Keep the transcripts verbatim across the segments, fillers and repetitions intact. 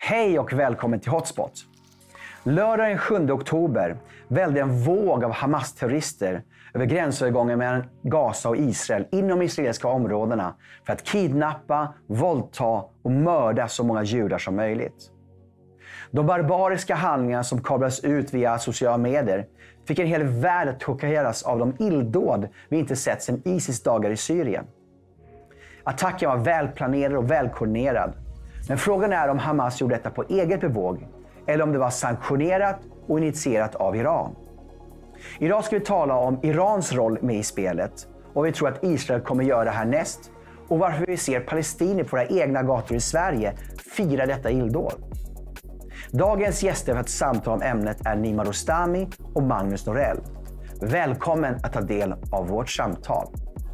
Hej och välkommen till Hotspot. Lördag den sjunde oktober välde en våg av Hamas-terrorister över gränsövergången mellan Gaza och Israel inom israeliska områdena för att kidnappa, våldta och mörda så många judar som möjligt. De barbariska handlingar som kablades ut via sociala medier fick en hel värld att chockeras av de illdåd vi inte sett sedan Isis dagar i Syrien. Attacken var välplanerad och välkoordinerad. Men frågan är om Hamas gjorde detta på eget bevåg eller om det var sanktionerat och initierat av Iran. Idag ska vi tala om Irans roll med i spelet och vi tror att Israel kommer göra härnäst och varför vi ser palestinier på våra egna gator i Sverige fira detta illdåd. Dagens gäster för ett samtal om ämnet är Nima Rostami och Magnus Norell. Välkommen att ta del av vårt samtal.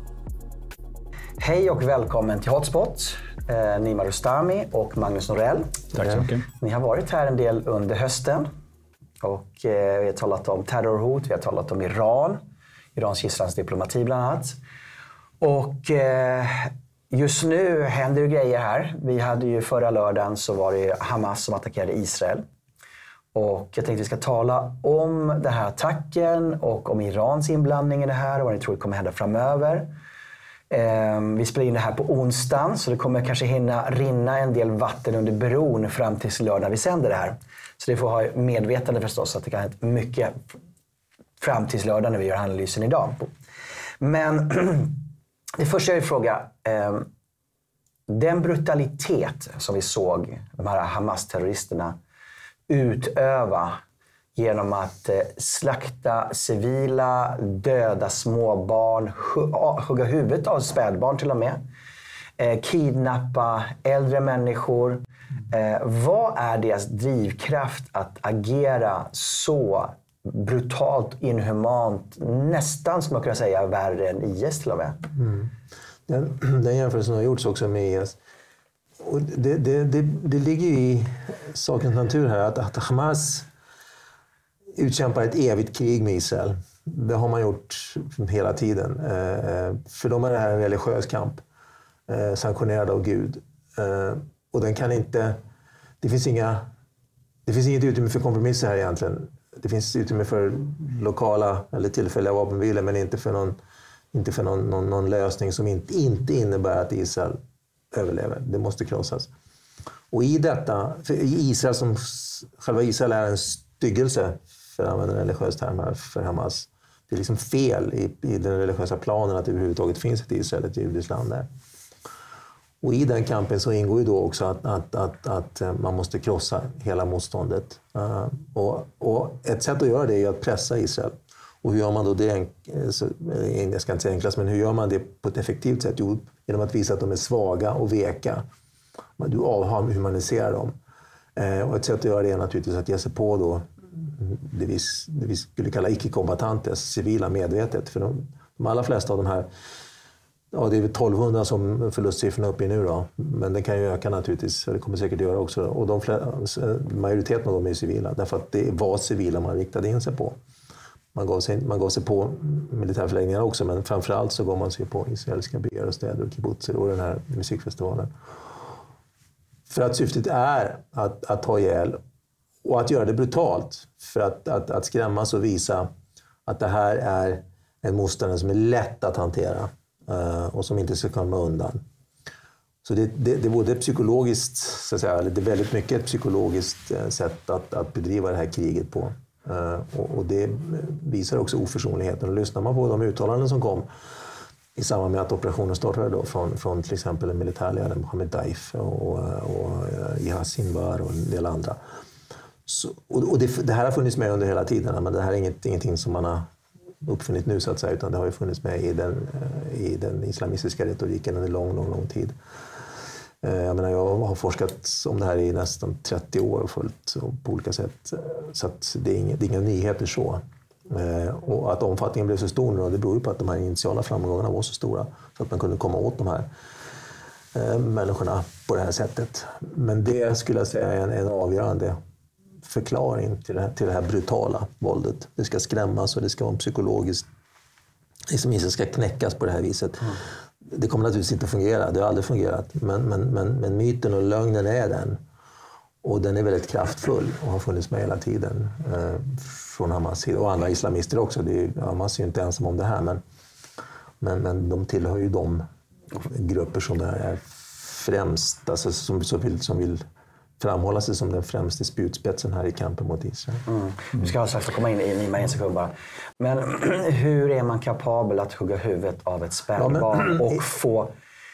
Hej och välkommen till Hotspot, eh, Nima Rostami och Magnus Norell. Tack så mycket. Ni har varit här en del under hösten och eh, vi har talat om terrorhot, vi har talat om Iran, Irans gisslandsdiplomati bland annat. Och eh, just nu händer ju grejer här. Vi hade ju förra lördagen så var det Hamas som attackerade Israel. Och jag tänkte att vi ska tala om den här attacken och om Irans inblandning i det här och vad ni tror kommer hända framöver. Vi spelar in det här på onsdagen så det kommer kanske hinna rinna en del vatten under bron fram till lördag vi sänder det här. Så det får ha medvetande förstås att det kan hända mycket fram till lördag när vi gör analysen idag. Men det första jag vill fråga, den brutalitet som vi såg de här Hamas-terroristerna utöva genom att eh, slakta civila, döda småbarn, hugga huvudet av spädbarn till och med, eh, kidnappa äldre människor. Eh, vad är deras drivkraft att agera så brutalt, inhumant, nästan som man kan säga värre än I S till och med? Mm. Den, den jämförelsen har gjorts också med I S. Och det, det, det, det ligger ju i sakens natur här att, att Hamas utkämpar ett evigt krig med Israel. Det har man gjort hela tiden. Eh, för dem är det här en religiös kamp. Eh, sanktionerad av Gud. Eh, och den kan inte... Det finns inga... Det finns inget utrymme för kompromisser här egentligen. Det finns utrymme för lokala eller tillfälliga vapenvilor men inte för någon, inte för någon, någon, någon lösning som inte, inte innebär att Israel överlever. Det måste krossas. Och i detta... För Israel som... Själva Israel är en styggelse för att använda en religiös term här för Hamas. Det är liksom fel i, i den religiösa planen att det överhuvudtaget finns ett Israel, ett judiskt land där. Och i den kampen så ingår ju då också att, att, att, att man måste krossa hela motståndet. Uh, och, och ett sätt att göra det är att pressa Israel. Och hur gör man då det? Jag ska inte säga enklast, men hur gör man det på ett effektivt sätt? Jo, genom att visa att de är svaga och veka. Du avhumaniserar dem. Uh, och ett sätt att göra det är naturligtvis att ge sig på då det vi, det vi skulle kalla icke-kombatanter, civila medvetet. För de, de allra flesta av de här, ja det är väl tolvhundra som förlustsiffrorna är uppe i nu då. Men det kan ju öka naturligtvis, det kommer säkert göra också. Och de flesta, majoriteten av dem är civila, därför att det var civila man riktade in sig på. Man gav sig, man gav sig på militärförläggningar också, men framförallt så gav man sig på israeliska byar och städer och kibbutzer och den här musikfestivalen. För att syftet är att, att ta ihjäl och att göra det brutalt för att, att, att skrämmas och visa att det här är en motståndare som är lätt att hantera uh, och som inte ska komma undan. Så det, det, det är både psykologiskt, så att säga, eller det är väldigt mycket ett psykologiskt sätt att, att bedriva det här kriget på. Uh, och, och det visar också oförsonligheten. Och lyssnar man på de uttalanden som kom i samband med att operationen startade då från, från till exempel en militärledare, Mohammed Daif och, och, och Yahya Sinwar och en del andra. Så, och det, det här har funnits med under hela tiden, men det här är inget, ingenting som man har uppfunnit nu så att säga, utan det har ju funnits med i den, i den islamistiska retoriken under lång, lång, lång tid. Jag menar, jag har forskat om det här i nästan trettio år och följt på olika sätt, så att det är inga, det är inga nyheter så. Och att omfattningen blev så stor nu, det beror ju på att de här initiala framgångarna var så stora så att man kunde komma åt de här människorna på det här sättet. Men det skulle jag säga är en, en avgörande förklaring till det, här, till det här brutala våldet. Det ska skrämmas och det ska vara psykologiskt, liksom inte ska knäckas på det här viset. Mm. Det kommer naturligtvis inte att fungera, det har aldrig fungerat. Men, men, men, men myten och lögnen är den. Och den är väldigt kraftfull och har funnits med hela tiden eh, från Hamas sida. Och andra islamister också. Det är, Hamas är ju inte ensam om det här, men, men, men de tillhör ju de grupper som det här är främst, alltså som, som, vill, som vill framhålla sig som den främsta spjutspetsen här i kampen mot Israel. Mm. Vi ska strax komma in i Nima en sekund bara. Men hur är man kapabel att hugga huvudet av ett spädbarn ja, och få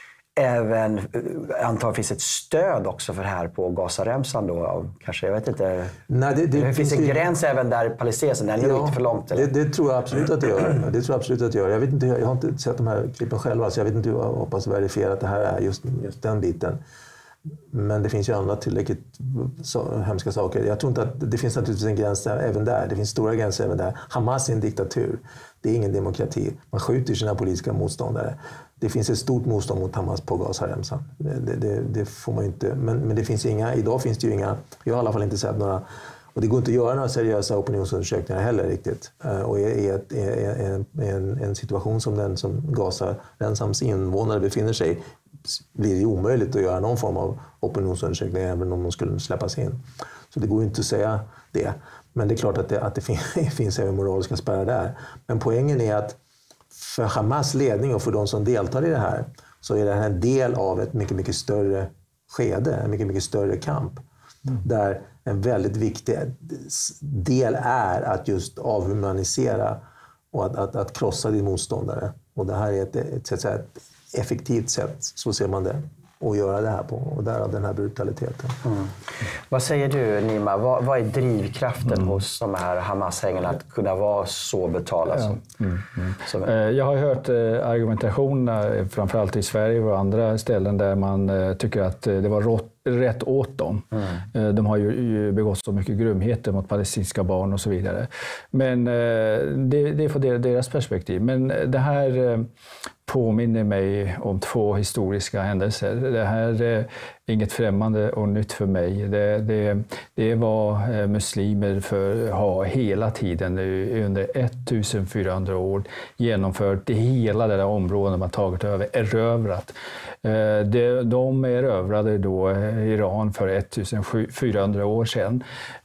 även, antagligen finns ett stöd också för det här på Gazaremsan då, kanske, jag vet inte. Nej, det, det, det finns en det, gräns även där palestinierna, den är ja, inte för långt. Eller? Det, det tror jag absolut att det gör. Det tror jag absolut att det gör. Jag vet inte, jag har inte sett de här klippen själva, så jag vet inte hur jag hoppas verifiera att det här är just, just den biten. Men det finns ju andra tillräckligt så, hemska saker. Jag tror inte att det finns naturligtvis en gräns där, även där. Det finns stora gränser även där. Hamas är en diktatur. Det är ingen demokrati. Man skjuter sina politiska motståndare. Det finns ett stort motstånd mot Hamas på Gazaremsan. Det, det, det får man inte. Men, men det finns inga, idag finns det ju inga, jag har i alla fall inte sett några, och det går inte att göra några seriösa opinionsundersökningar heller riktigt. Och i en, en, en situation som den som Gazaremsans invånare befinner sig i, blir det omöjligt att göra någon form av opinionsundersökning även om de skulle släppas in. Så det går ju inte att säga det. Men det är klart att det, att det finns, finns även moraliska spärrar där. Men poängen är att för Hamas ledning och för de som deltar i det här så är det här en del av ett mycket, mycket större skede, en mycket, mycket större kamp. Mm. Där en väldigt viktig del är att just avhumanisera och att, att, att krossa din motståndare. Och det här är ett, ett, ett, ett effektivt sätt, så ser man det, att göra det här på. Och därav den här brutaliteten. Mm. Vad säger du, Nima? Vad, vad är drivkraften mm. hos de här Hamas-hängarna att kunna vara så betalda? Som, ja. mm. Mm. Som jag har hört argumentationerna, framförallt i Sverige och andra ställen, där man tycker att det var rått rätt åt dem. Mm. De har ju begått så mycket grymheter mot palestinska barn och så vidare. Men det, det är från deras perspektiv. Men det här påminner mig om två historiska händelser. Det här är inget främmande och nytt för mig. Det, det, det var muslimer för har hela tiden under fjortonhundra år genomfört hela det där området man tagit över, erövrat. De, de erövrade då Iran för fjortonhundra år sedan.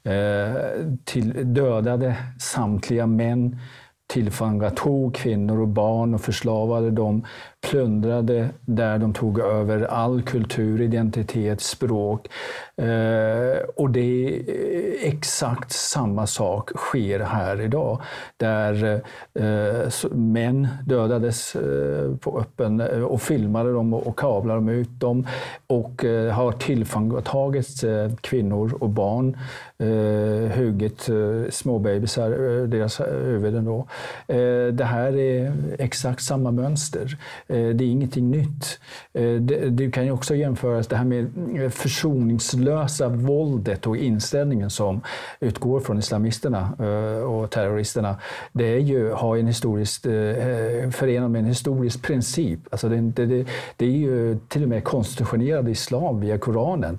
Till, dödade samtliga män, tillfångatog kvinnor och barn och förslavade dem, plundrade där de tog över all kultur, identitet, språk. Eh, och det är exakt samma sak sker här idag. Där eh, män dödades eh, på öppen och filmade dem och, och kablade dem ut dem. Och eh, har tillfångatagit eh, kvinnor och barn. Eh, huggit eh, småbebisar, eh, deras huvuden då. Eh, det här är exakt samma mönster. Det är ingenting nytt. Det kan ju också jämföras det här med försoningslösa våldet och inställningen som utgår från islamisterna och terroristerna. Det är ju, har en historiskt, förenat med en historisk princip. Alltså det, det, det är ju till och med konstitutionerad islam via Koranen,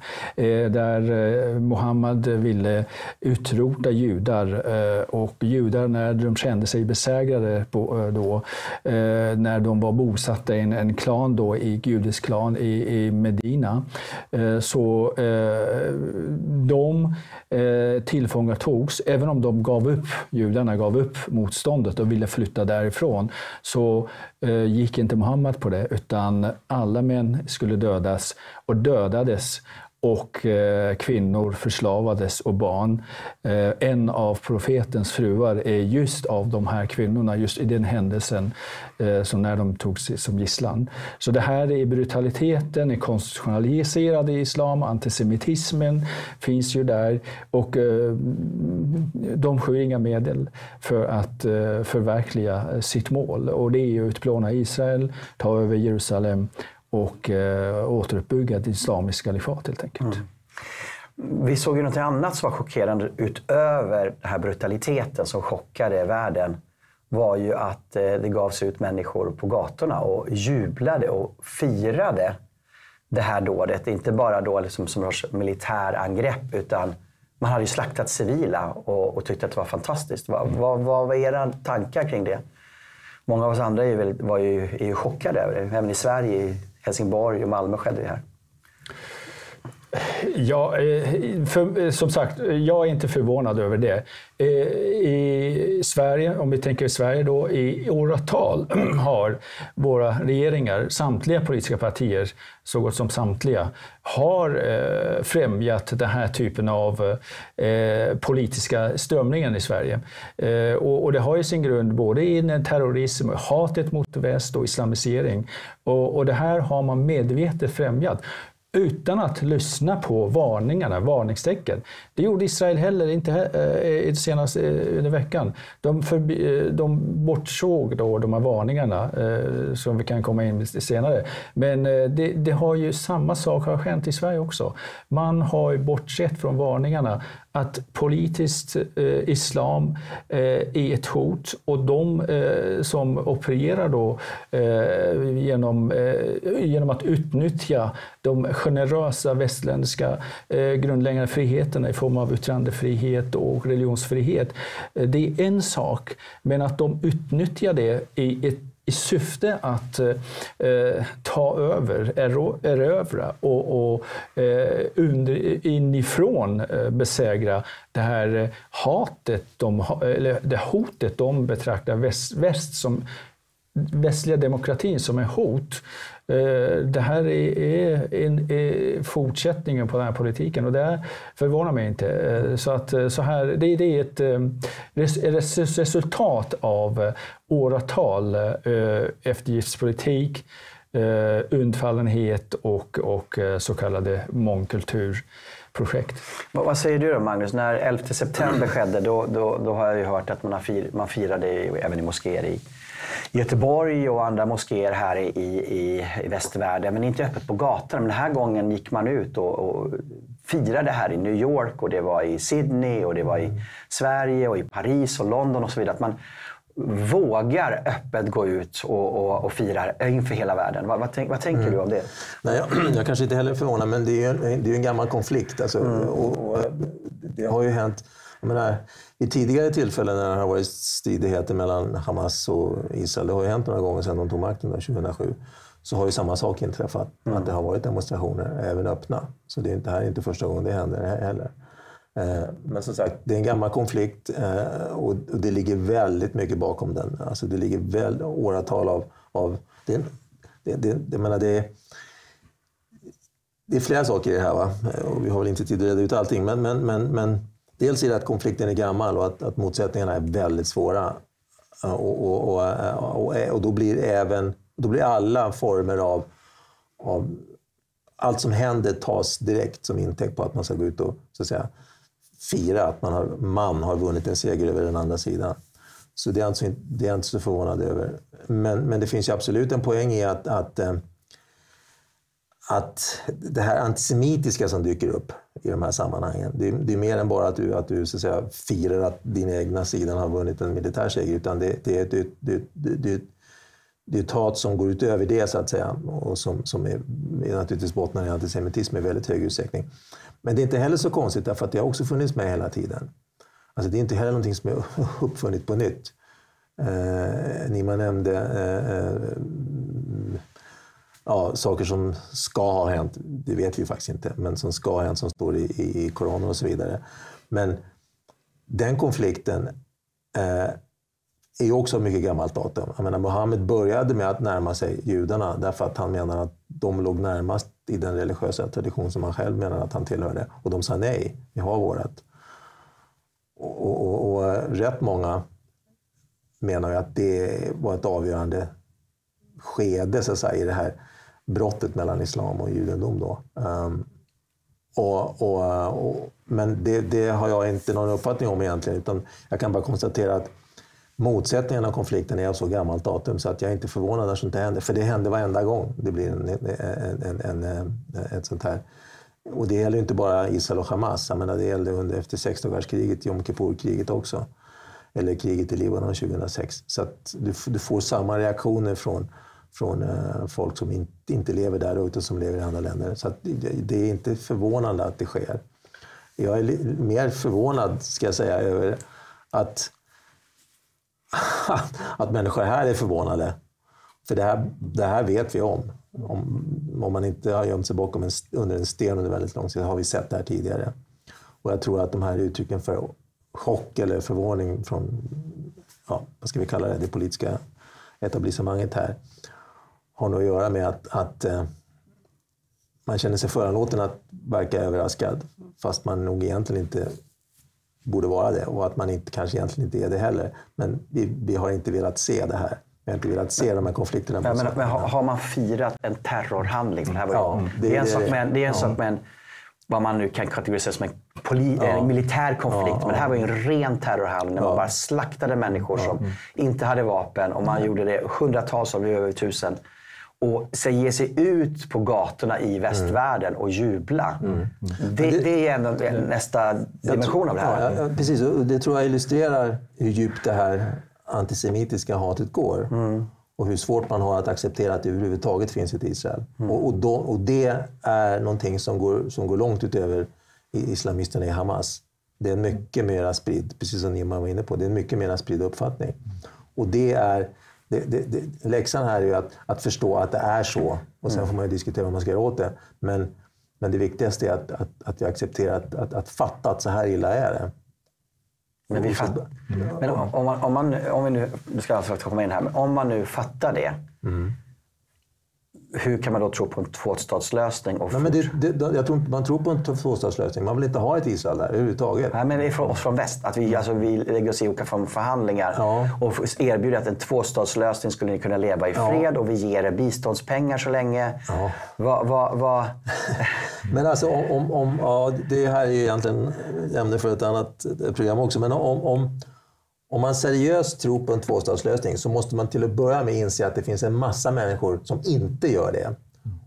där Muhammed ville utrota judar, och judar när de kände sig besegrade på, då, när de var bosatta i en, en klan då, i judisk klan i, i Medina, så de tillfångatogs, även om de gav upp, judarna gav upp motståndet och ville flytta därifrån, så gick inte Muhammed på det, utan alla män skulle dödas och dödades. Och eh, kvinnor förslavades och barn. Eh, en av profetens fruar är just av de här kvinnorna, just i den händelsen eh, som när de togs som gisslan. Så det här är brutaliteten, är konstitutionaliserad i islam, antisemitismen finns ju där, och eh, de skyr inga medel för att eh, förverkliga sitt mål. Och det är ju utplåna Israel, ta över Jerusalem och äh, återuppbygga det islamiska kalifat helt enkelt. Mm. Vi såg ju något annat som var chockerande utöver den här brutaliteten som chockade världen, var ju att eh, det gavs ut människor på gatorna och jublade och firade det här dådet. Inte bara då liksom som militärangrepp, utan man hade ju slaktat civila och, och tyckte att det var fantastiskt. Vad, vad, vad var era tankar kring det? Många av oss andra är ju, väldigt, var ju, är ju chockade över det. Även i Sverige, i Helsingborg och Malmö skedde det här. Ja, för, som sagt, jag är inte förvånad över det. I Sverige, om vi tänker i Sverige då, i åratal har våra regeringar, samtliga politiska partier, så gott som samtliga, har främjat den här typen av politiska strömningen i Sverige. Och det har ju sin grund både i terrorism, hatet mot väst och islamisering. Och det här har man medvetet främjat, utan att lyssna på varningarna, varningstecken. Det gjorde Israel heller inte eh, senast eh, under veckan. De, förbi, de bortsåg då de här varningarna eh, som vi kan komma in senare. Men eh, det, det har ju samma sak har hänt i Sverige också. Man har ju bortsett från varningarna att politiskt eh, islam eh, är ett hot, och de eh, som opererar då eh, genom, eh, genom att utnyttja de generösa västländska eh, grundläggande friheterna i form av yttrandefrihet och religionsfrihet. Eh, det är en sak, men att de utnyttjar det i ett i syfte att eh, ta över, erövra och, och eh, under, inifrån eh, besegra det här hatet, de, eller det hotet de betraktar väst, väst som västliga demokratin som en hot. Det här är en är fortsättningen på den här politiken, och det förvånar mig inte. Så att så här, det är ett resultat av åratal eftergiftspolitik, undfallenhet och, och så kallade mångkulturprojekt. Vad säger du då, Magnus? När elfte september skedde, då, då, då har jag ju hört att man, har fir, man firade även i moskéer i Göteborg och andra moskéer här i, i, i västvärlden, men inte öppet på gatorna. Men den här gången gick man ut och, och firade här i New York, och det var i Sydney, och det var i Sverige och i Paris och London och så vidare. Att man vågar öppet gå ut och, och, och fira inför hela världen. Vad, vad, tänk, vad tänker mm. du om det? Nej, jag, jag kanske inte heller är förvånad, men det är ju en, det är en gammal konflikt. Alltså, mm. och, och, det har ju hänt... Jag menar, i tidigare tillfällen när det har varit stridigheter mellan Hamas och Israel, det har ju hänt några gånger sedan de tog makten tjugohundrasju, så har ju samma sak inträffat. Mm. Att det har varit demonstrationer, även öppna. Så det är inte, här är inte första gången det händer heller. Eh, men som sagt, det är en gammal konflikt eh, och det ligger väldigt mycket bakom den. Alltså det ligger väl åratal av... av det, det, det, det, menar, det, det är flera saker i det här, va? Och vi har väl inte tid att reda ut allting, men... men, men, men dels är det att konflikten är gammal och att, att motsättningarna är väldigt svåra. Och, och, och, och, och då blir även då blir alla former av, av... Allt som händer tas direkt som intäkt på att man ska gå ut och så att säga, fira att man har, man har vunnit en seger över den andra sidan. Så det är, alltså, det är jag inte så förvånad över. Men, men det finns ju absolut en poäng i att, att, att det här antisemitiska som dyker upp i de här sammanhangen. Det är, det är mer än bara att du, att du så att säga, firar att din egna sidan har vunnit en militär seger, utan det, det, det, det, det, det, det är ett hat som går utöver det, så att säga, och som, som är, är naturligtvis bottnar i antisemitism i väldigt hög utsträckning. Men det är inte heller så konstigt, därför att det har också funnits med hela tiden. Alltså det är inte heller någonting som är uppfunnit på nytt. Eh, Nima nämnde eh, ja, saker som ska ha hänt, det vet vi faktiskt inte, men som ska ha hänt, som står i, i, i Koranen och så vidare. Men den konflikten eh, är ju också mycket gammalt datum. Jag menar, Mohammed började med att närma sig judarna därför att han menar att de låg närmast i den religiösa tradition som han själv menar att han tillhörde. Och de sa nej, vi har vårat. Och, och, och, och rätt många menar ju att det var ett avgörande skede, så att säga, i det här brottet mellan islam och judendom då. Um, och, och, och, men det, det har jag inte någon uppfattning om egentligen, utan jag kan bara konstatera att motsättningen av konflikten är av så gammalt datum så att jag är inte förvånad att sånt händer. För det händer varenda gång det blir en, en, en, en, ett sånt här. Och det gäller inte bara Israel och Hamas. Jag menar, det gällde under efter sexdagarskriget, Yom Kippur-kriget också. Eller kriget i Libanon tjugohundrasex. Så att du, du får samma reaktioner från, från uh, folk som in, inte lever där ute, som lever i andra länder. Så att det, det är inte förvånande att det sker. Jag är li, mer förvånad, ska jag säga, över att att människor här är förvånade. För det här, det här vet vi om. Om, om man inte har gömt sig bakom en, under en sten under väldigt lång tid, har vi sett det här tidigare. Och jag tror att de här uttrycken för chock eller förvåning från, ja, vad ska vi kalla det, det politiska etablissemanget här, har nog att göra med att, att eh, man känner sig föranlåten att verka överraskad, fast man nog egentligen inte borde vara det, och att man inte, kanske egentligen inte är det heller. Men vi, vi har inte velat se det här. Vi har inte velat se de här konflikterna. Men, men, men har man firat en terrorhandling? Det, här var ju, ja, det, det är en det, sak med, det är en ja. sak med en, vad man nu kan kategorisera som en, poli, ja. en militär konflikt. Ja, ja. Men det här var ju en ren terrorhandling. När ja. man bara slaktade människor ja. som mm. inte hade vapen. Och man mm. gjorde det hundratals, av över tusen. Och sen ge sig ut på gatorna i västvärlden mm. och jubla. Mm. Mm. Det, det, det är ändå nästa dimension av det här. Ja, precis, och det tror jag illustrerar hur djupt det här antisemitiska hatet går. Mm. Och hur svårt man har att acceptera att det överhuvudtaget finns ett Israel. Mm. Och, och, då, och det är någonting som går, som går långt utöver islamisterna i Hamas. Det är en mycket mer spridd, precis som Nima var inne på, det är en mycket mer spridd uppfattning. Och det är... Det, det, det, läxan här är ju att, att förstå att det är så. Och sen får man ju diskutera vad man ska göra åt det. Men, men det viktigaste är att, att, att vi accepterar att, att, att fatta att så här illa är det. Men, vi fatt, mm. men om, om, man, om, man, om vi nu, nu ska jag komma in här, men om man nu fattar det, mm. hur kan man då tro på en tvåstatslösning? Och Nej, men det, det, jag tror inte man tror på en tvåstatslösning. Man vill inte ha ett Israel där överhuvudtaget. Nej, men det är från oss från väst. Att vi, alltså, vi lägger oss i olika förhandlingar ja. och erbjuder att en tvåstatslösning skulle ni kunna leva i fred, ja. och vi ger er biståndspengar så länge. Ja. Va, va, va? Men alltså, om, om, ja, det här är ju egentligen ämne för ett annat program också. Men om, om, om man seriöst tror på en tvåstatslösning så måste man till att börja med inse att det finns en massa människor som inte gör det.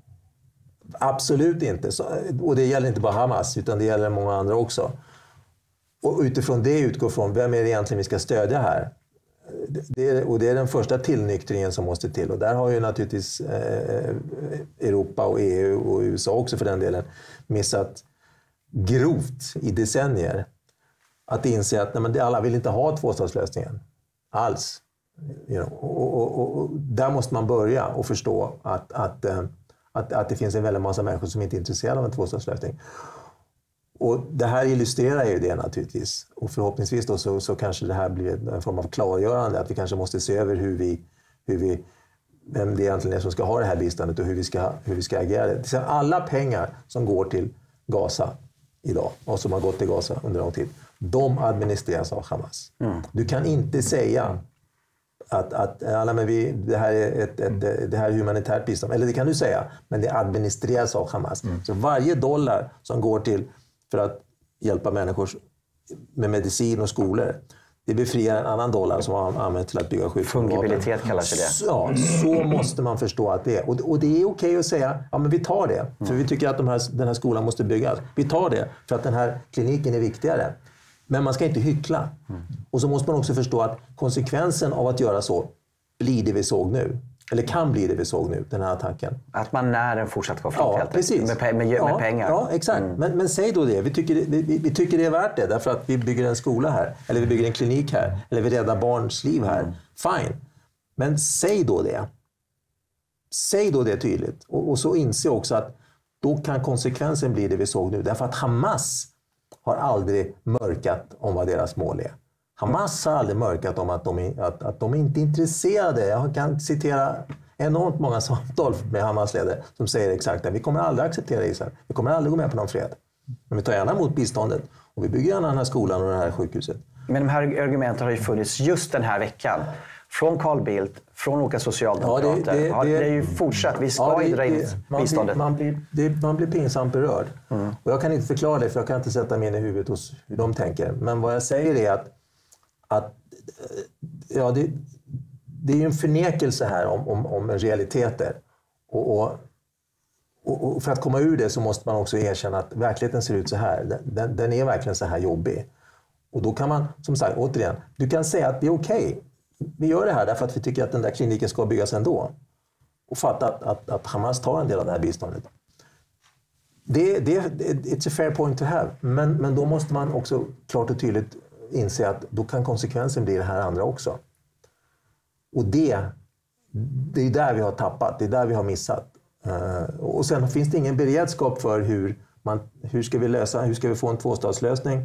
Absolut inte. Och det gäller inte bara Hamas, utan det gäller många andra också. Och utifrån det utgår från vem är det egentligen vi ska stödja här. Det är, och det är den första tillnyktringen som måste till. Och där har ju naturligtvis eh, Europa och E U och U S A också för den delen missat grovt i decennier. Att inse att nej, men alla vill inte ha tvåstatslösningen alls. You know. och, och, och, och där måste man börja och förstå att, att, att, att det finns en väldigt massa människor som inte är intresserade av en tvåstatslösning. Och det här illustrerar ju det naturligtvis. Och förhoppningsvis då så, så kanske det här blir en form av klargörande. Att vi kanske måste se över hur vi, hur vi, vem det egentligen är som ska ha det här biståndet och hur vi ska, hur vi ska agera. Det är alla pengar som går till Gaza idag och som har gått till Gaza under lång tid, de administreras av Hamas. Mm. Du kan inte säga att, att alla, men vi, det, här är ett, ett, det här är humanitärt bistånd. Eller det kan du säga, men det administreras av Hamas. Mm. Så varje dollar som går till för att hjälpa människor med medicin och skolor, det befriar en annan dollar som har använts till att bygga sjukhus. Fungibilitet kallas det. Ja, så måste man förstå att det är. Och, och det är okej att säga, ja men vi tar det. För mm. vi tycker att de här, den här skolan måste byggas. Vi tar det för att den här kliniken är viktigare. Men man ska inte hyckla. Mm. Och så måste man också förstå att konsekvensen av att göra så blir det vi såg nu. Eller kan bli det vi såg nu, den här attacken. Att man när en fortsatt konflikt. Ja, precis. Med, med, med ja, pengar. Ja, exakt. Mm. Men, men säg då det. Vi tycker, vi, vi tycker det är värt det därför att vi bygger en skola här. Eller vi bygger en klinik här. Eller vi räddar barns liv här. Mm. Fine. Men säg då det. Säg då det tydligt. Och, och så inse också att då kan konsekvensen bli det vi såg nu. Därför att Hamas har aldrig mörkat om vad deras mål är. Hamas har aldrig mörkat om att de, är, att, att de inte är intresserade. Jag kan citera enormt många samtal med Hamas-ledare som säger exakt att vi kommer aldrig acceptera Israel. Vi kommer aldrig gå med på någon fred. Men vi tar gärna emot biståndet och vi bygger gärna den här skolan och det här sjukhuset. Men de här argumenten har ju funnits just den här veckan. Från Carl Bildt, från olika socialdemokrater. Ja, det, det, det, det är ju fortsatt. Vi ska ja, det, dra in det, biståndet. Man blir, man, blir, det, man blir pinsamt berörd. Mm. Och jag kan inte förklara det för jag kan inte sätta mig in i huvudet hos hur de tänker. Men vad jag säger är att, att ja, det, det är ju en förnekelse här om, om, om realiteter. Och, och, och, och för att komma ur det så måste man också erkänna att verkligheten ser ut så här. Den, den är verkligen så här jobbig. Och då kan man, som sagt, återigen, du kan säga att det är okej. Okay. Vi gör det här därför att vi tycker att den där kliniken ska byggas ändå. Och fatta att, att, att Hamas tar en del av det här biståndet. Det, det, it's a fair point to have. Men, men då måste man också klart och tydligt inse att då kan konsekvensen bli det här andra också. Och det, det är där vi har tappat. Det är där vi har missat. Och sen finns det ingen beredskap för hur, man, hur ska vi lösa, hur ska vi få en tvåstatslösning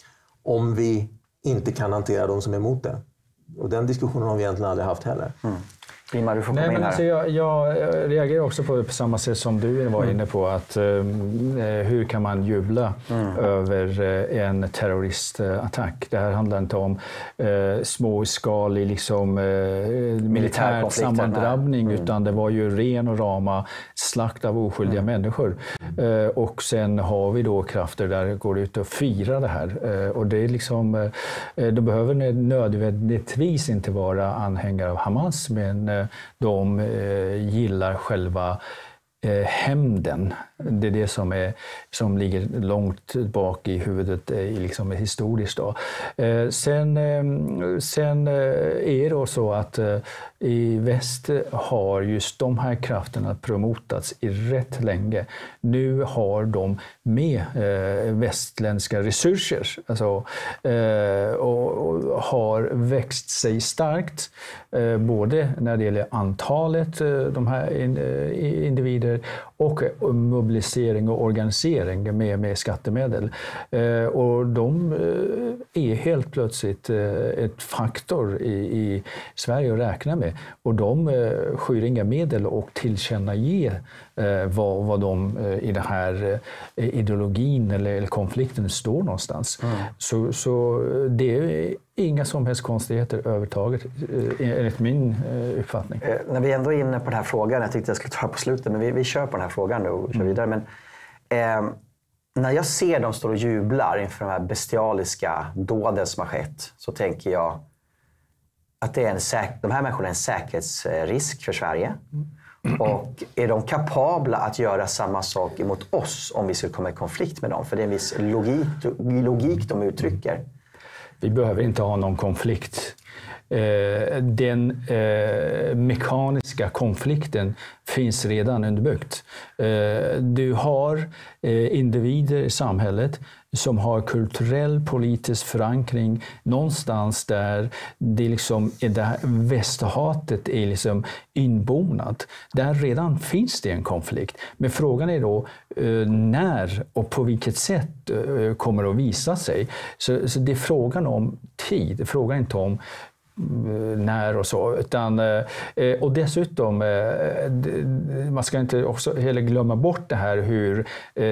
om vi inte kan hantera de som är emot det. Och den diskussionen har vi egentligen aldrig haft heller. Mm. Ingmar, du får Nej, komma in men här. alltså jag, jag reagerar också på, på samma sätt som du var inne på. Att, eh, hur kan man jubla mm. över eh, en terroristattack? Det här handlar inte om eh, småskalig liksom, eh, militär sammandrabbning mm. utan det var ju ren och rama slakt av oskyldiga mm. människor. Eh, och sen har vi då krafter där går ut och firar det här. Eh, och det är liksom, eh, de behöver nödvändigtvis inte vara anhängare av Hamas, men eh, de eh, gillar själva eh, hämnden. Det är det som, är, som ligger långt bak i huvudet eh, liksom historiskt. Då. Eh, sen, eh, sen eh, är det så att eh, i väst har just de här krafterna promotats i rätt länge. Nu har de med eh, västländska resurser alltså, eh, och, och har växt sig starkt. Eh, både när det gäller antalet eh, de här in, eh, individer och mobilisering och organisering med, med skattemedel. Eh, och de eh, är helt plötsligt eh, ett faktor i, i Sverige att räkna med. Och de eh, skyr inga medel och tillkännager eh, vad, vad de eh, i den här eh, ideologin eller, eller konflikten står någonstans. Mm. Så, så det är inga som helst konstigheter överhuvudtaget, eh, enligt min eh, uppfattning. Eh, när vi ändå är inne på den här frågan, jag tyckte jag skulle ta på slutet, men vi, vi kör på den här frågan nu och kör mm. vidare. Men, eh, när jag ser dem stå och jublar inför de här bestialiska dåden som har skett, så tänker jag att det är en säk- de här människorna är en säkerhetsrisk för Sverige. Mm. Och är de kapabla att göra samma sak emot oss om vi skulle komma i konflikt med dem? För det är en viss logik, logik de uttrycker. Vi behöver inte ha någon konflikt. Den eh, mekaniska konflikten finns redan underbyggt. Eh, du har eh, individer i samhället som har kulturell politisk förankring någonstans där det liksom är där västhatet är liksom inbonat. Där redan finns det en konflikt. Men frågan är då eh, när och på vilket sätt eh, kommer att visa sig. Så, så det är frågan om tid, frågan inte om när och så, utan, och dessutom man ska inte också heller glömma bort det här hur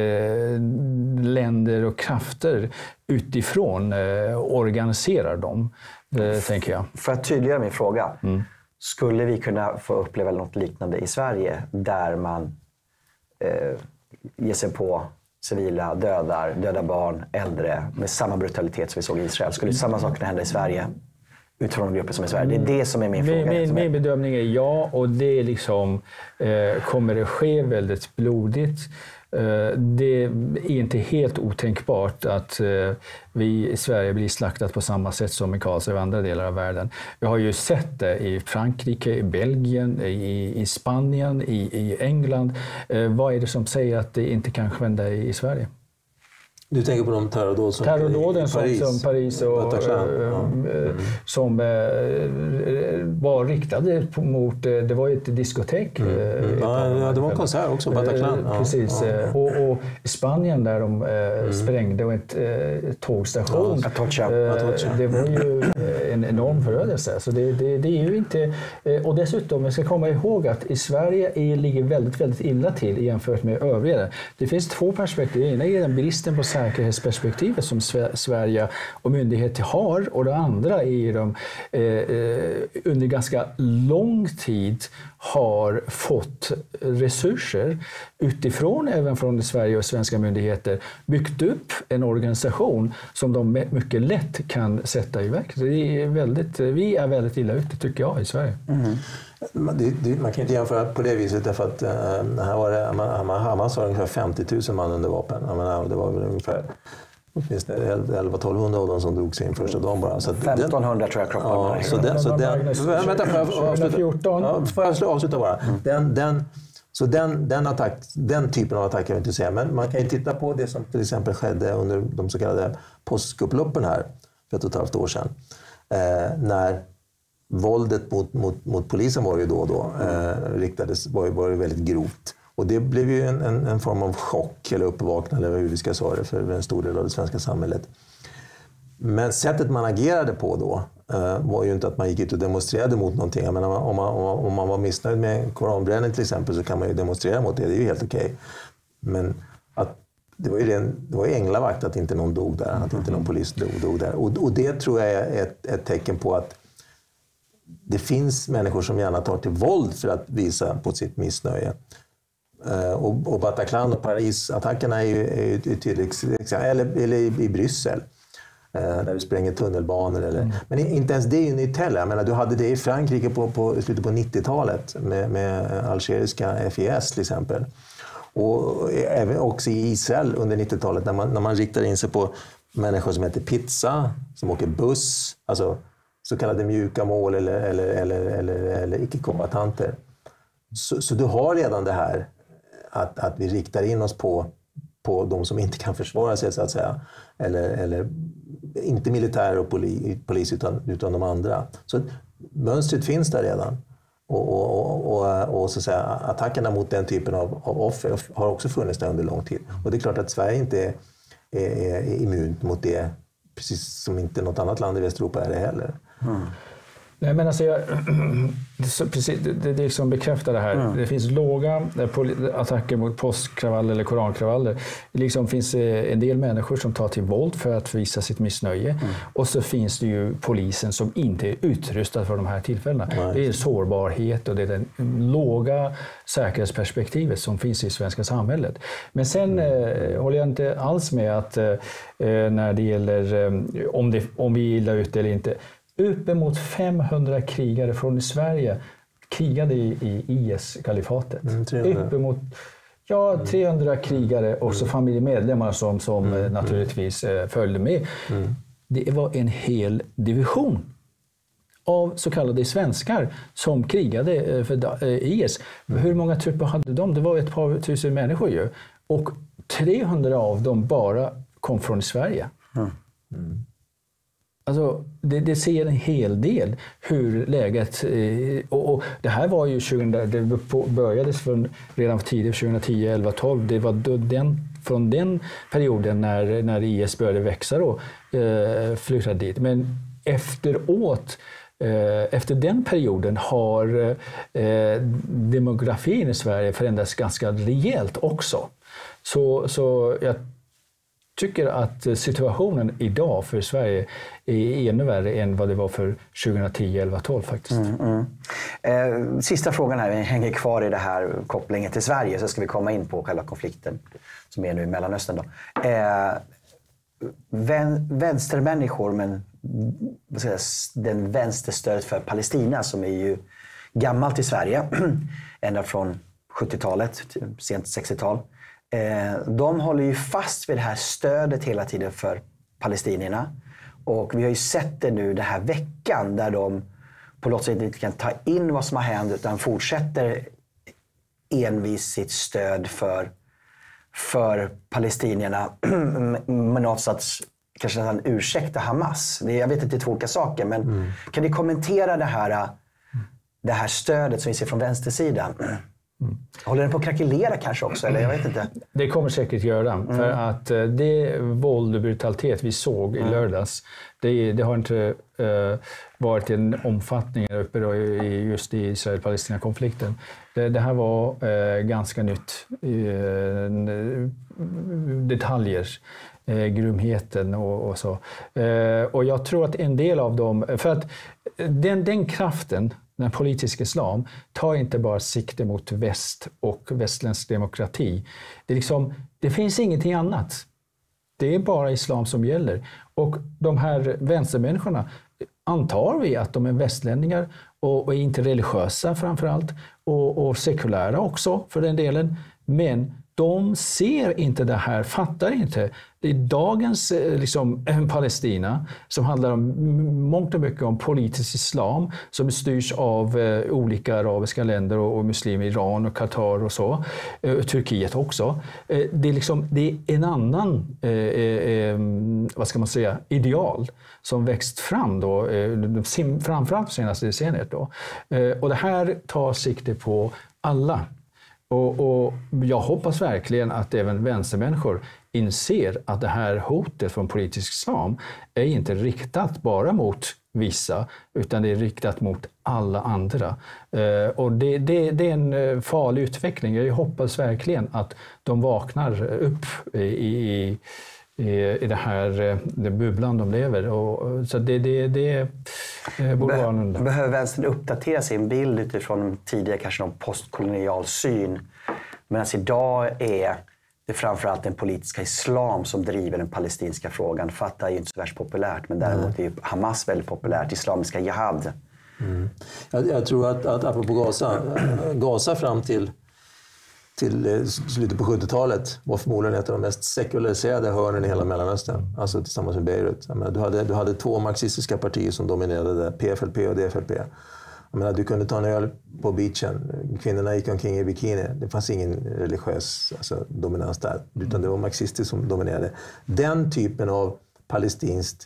länder och krafter utifrån organiserar dem, tänker jag. För att tydliggöra min fråga, mm. skulle vi kunna få uppleva något liknande i Sverige där man eh, ger sig på civila, dödar, döda barn, äldre med samma brutalitet som vi såg i Israel? Skulle samma sak kunna hända i Sverige? Utifrån de grupper som är i Sverige. Det är det som är min fråga. Min, min bedömning är ja, och det är liksom, eh, kommer det ske väldigt blodigt. Eh, det är inte helt otänkbart att eh, vi i Sverige blir slaktat på samma sätt som i Gaza och andra delar av världen. Vi har ju sett det i Frankrike, i Belgien, i, i Spanien, i, i England. Eh, vad är det som säger att det inte kan hända i, i Sverige? Du tänker på de terrordåd som terrordåden i Paris, som, som Paris och, Bataclan, ja. mm. som eh, var riktade mot, det var ju ett diskotek. Mm. Mm. Ja, ja, det var en konsert också, Bataclan. Ja, precis. Ja. Och, och i Spanien där de eh, mm. sprängde ett eh, tågstation. Ja, Atocha. Eh, Atocha. det var ju en enorm förödelse. Så det, det, det är ju inte, eh, och dessutom, jag ska komma ihåg att i Sverige är, ligger väldigt, väldigt illa till jämfört med övriga. Det finns två perspektiv. Det ena är den bristen på säkerhetsperspektivet som Sverige och myndigheter har, och det andra är de eh, under ganska lång tid har fått resurser utifrån, även från Sverige och svenska myndigheter, byggt upp en organisation som de mycket lätt kan sätta iväg. Det är väldigt, vi är väldigt illa ute, tycker jag, i Sverige. Mm. Det, det, man kan inte jämföra på det viset, därför att uh, här var det, Hamas har ungefär femtio tusen man under vapen. Jag menar, det var väl ungefär elva till tolvhundra av dem som drog sig in första dagen bara. Så femtonhundra tror jag kroppar. Ja, så den, så den, så, vänta, får jag avsluta, ja, får jag avsluta bara. Mm. Den, den, så den, den, attack, den typen av attack kan jag inte säga, men man kan ju titta på det som till exempel skedde under de så kallade påskupploppen här för ett och ett halvt år sedan. Eh, när våldet mot, mot, mot polisen var ju då och då eh, riktades, var ju, var ju väldigt grovt. Och det blev ju en, en, en form av chock eller uppvaknande, eller hur vi ska säga det, för en stor del av det svenska samhället. Men sättet man agerade på då uh, var ju inte att man gick ut och demonstrerade mot någonting. Jag menar, om, man, om, man, om man var missnöjd med koranbränning till exempel, så kan man ju demonstrera mot det, det är ju helt okej. Okay. Men att det var ju, ren, det var ju änglavakt att inte någon dog där, att inte någon polis dog, dog där. Och, och det tror jag är ett, ett tecken på att det finns människor som gärna tar till våld för att visa på sitt missnöje. Uh, och, och Bataclan och Paris-attackerna är ju, är ju tydligt, eller, eller i, i Bryssel. Uh, där vi spränger tunnelbanor. Eller. Mm. Men inte ens det är ju nytt heller. Jag menar, du hade det i Frankrike på, på slutet på nittiotalet med, med algeriska F I S till exempel. Och även också i Israel under nittiotalet när man, när man riktar in sig på människor som äter pizza, som åker buss, alltså så kallade mjuka mål eller, eller, eller, eller, eller icke-kombatanter. Så, så du har redan det här att, att vi riktar in oss på, på de som inte kan försvara sig så att säga. Eller, eller inte militär och poli, polis utan, utan de andra. Så mönstret finns där redan. Och, och, och, och så att säga, attackerna mot den typen av, av offer har också funnits där under lång tid. Och det är klart att Sverige inte är, är, är immunt mot det, precis som inte något annat land i Västeuropa är det heller. Mm. Nej, men alltså jag, det, precis, det, det liksom bekräftar det här. Mm. Det finns låga attacker mot påskkravaller eller korankravaller. Det liksom finns en del människor som tar till våld för att visa sitt missnöje. Mm. Och så finns det ju polisen som inte är utrustad för de här tillfällena. Mm. Det är sårbarhet och det är det låga säkerhetsperspektivet som finns i svenska samhället. Men sen mm. eh, håller jag inte alls med att eh, när det gäller eh, om, det, om vi gillar ut eller inte. Uppemot femhundra krigare från Sverige krigade i, i I S-kalifatet. Mm, Uppemot ja, trehundra krigare och så familjemedlemmar som, som mm, naturligtvis mm. följde med. Mm. Det var en hel division av så kallade svenskar som krigade för I S. Mm. Hur många trupper hade de? Det var ett par tusen människor ju. Och trehundra av dem bara kom från Sverige. Mm. Mm. Alltså, det, det ser en hel del hur läget... Eh, och, och det här var ju tjugo, det började från, redan tidigt, tjugohundratio, elva, tolv. Det var då den, från den perioden när, när I S började växa då, eh, flyttade dit. Men efteråt, eh, efter den perioden har eh, demografin i Sverige förändrats ganska rejält också. Så, så jag tycker att situationen idag för Sverige är ännu värre än vad det var för tjugohundratio, elva, tolv faktiskt. Mm, mm. Eh, sista frågan här, vi hänger kvar i det här kopplingen till Sverige, så ska vi komma in på själva konflikten som är nu i Mellanöstern. Då. Eh, vän, vänstermänniskor, men vad ska jag säga, den vänsterstödet för Palestina som är ju gammalt i Sverige, ända från sjuttiotalet, sent sextiotal. De håller ju fast vid det här stödet hela tiden för palestinierna. Och vi har ju sett det nu den här veckan där de på något sätt inte kan ta in vad som har hänt utan fortsätter envis sitt stöd för, för palestinierna med något sorts kanske en ursäkta Hamas. Det är, jag vet inte, det är två olika saker, men mm. kan ni kommentera det här, det här stödet som vi ser från vänstersidan? Mm. Håller den på att krackelera kanske också? Eller jag vet inte. Det kommer säkert göra. Mm. För att det våld och brutalitet vi såg i lördags, det, det har inte uh, varit en omfattning uppe då i, just i Israel-Palestina-konflikten. Det, det här var uh, ganska nytt. Uh, detaljer. Eh, grymheten och, och så. Eh, och jag tror att en del av dem, för att den, den kraften, den politiska islam, tar inte bara sikte mot väst och västländsk demokrati. Det, är liksom, det finns ingenting annat. Det är bara islam som gäller. Och de här vänstermänniskorna, antar vi att de är västlänningar och, och är inte religiösa framförallt, och, och sekulära också för den delen, men de ser inte det här, fattar inte. Det är dagens liksom, Palestina som handlar om mångt och mycket om politisk islam som styrs av eh, olika arabiska länder och, och muslimer, Iran och Qatar och så. Eh, Turkiet också. Eh, det, är liksom, det är en annan eh, eh, vad ska man säga, ideal som växt fram då, eh, framförallt det senaste decenniet. Då. Eh, och det här tar sikte på alla. Och, och jag hoppas verkligen att även vänstermänniskor inser att det här hotet från politisk islam är inte riktat bara mot vissa, utan det är riktat mot alla andra. Eh, och det, det, det är en farlig utveckling. Jag hoppas verkligen att de vaknar upp i, i, i det här det bubblan de lever. Och, så det, det, det borde Be- vara en... Behöver vänstern uppdatera sin bild utifrån tidigare kanske någon postkolonial syn? Medan idag är det framförallt den politiska islam som driver den palestinska frågan. Fatah är ju inte så värst populärt, men däremot är ju Hamas väldigt populärt. Islamiska jihad. Mm. Jag, jag tror att, att apropå Gaza, Gaza fram till, till slutet på sjuttiotalet var förmodligen ett av de mest sekulariserade hörnen i hela Mellanöstern. Alltså tillsammans med Beirut. Jag menar, du, hade, du hade två marxistiska partier som dominerade, P F L P och D F L P. Jag menar, du kunde ta en öl på beachen. Kvinnorna gick omkring i bikini. Det fanns ingen religiös alltså, dominans där. Utan det var marxister som dominerade. Den typen av palestinskt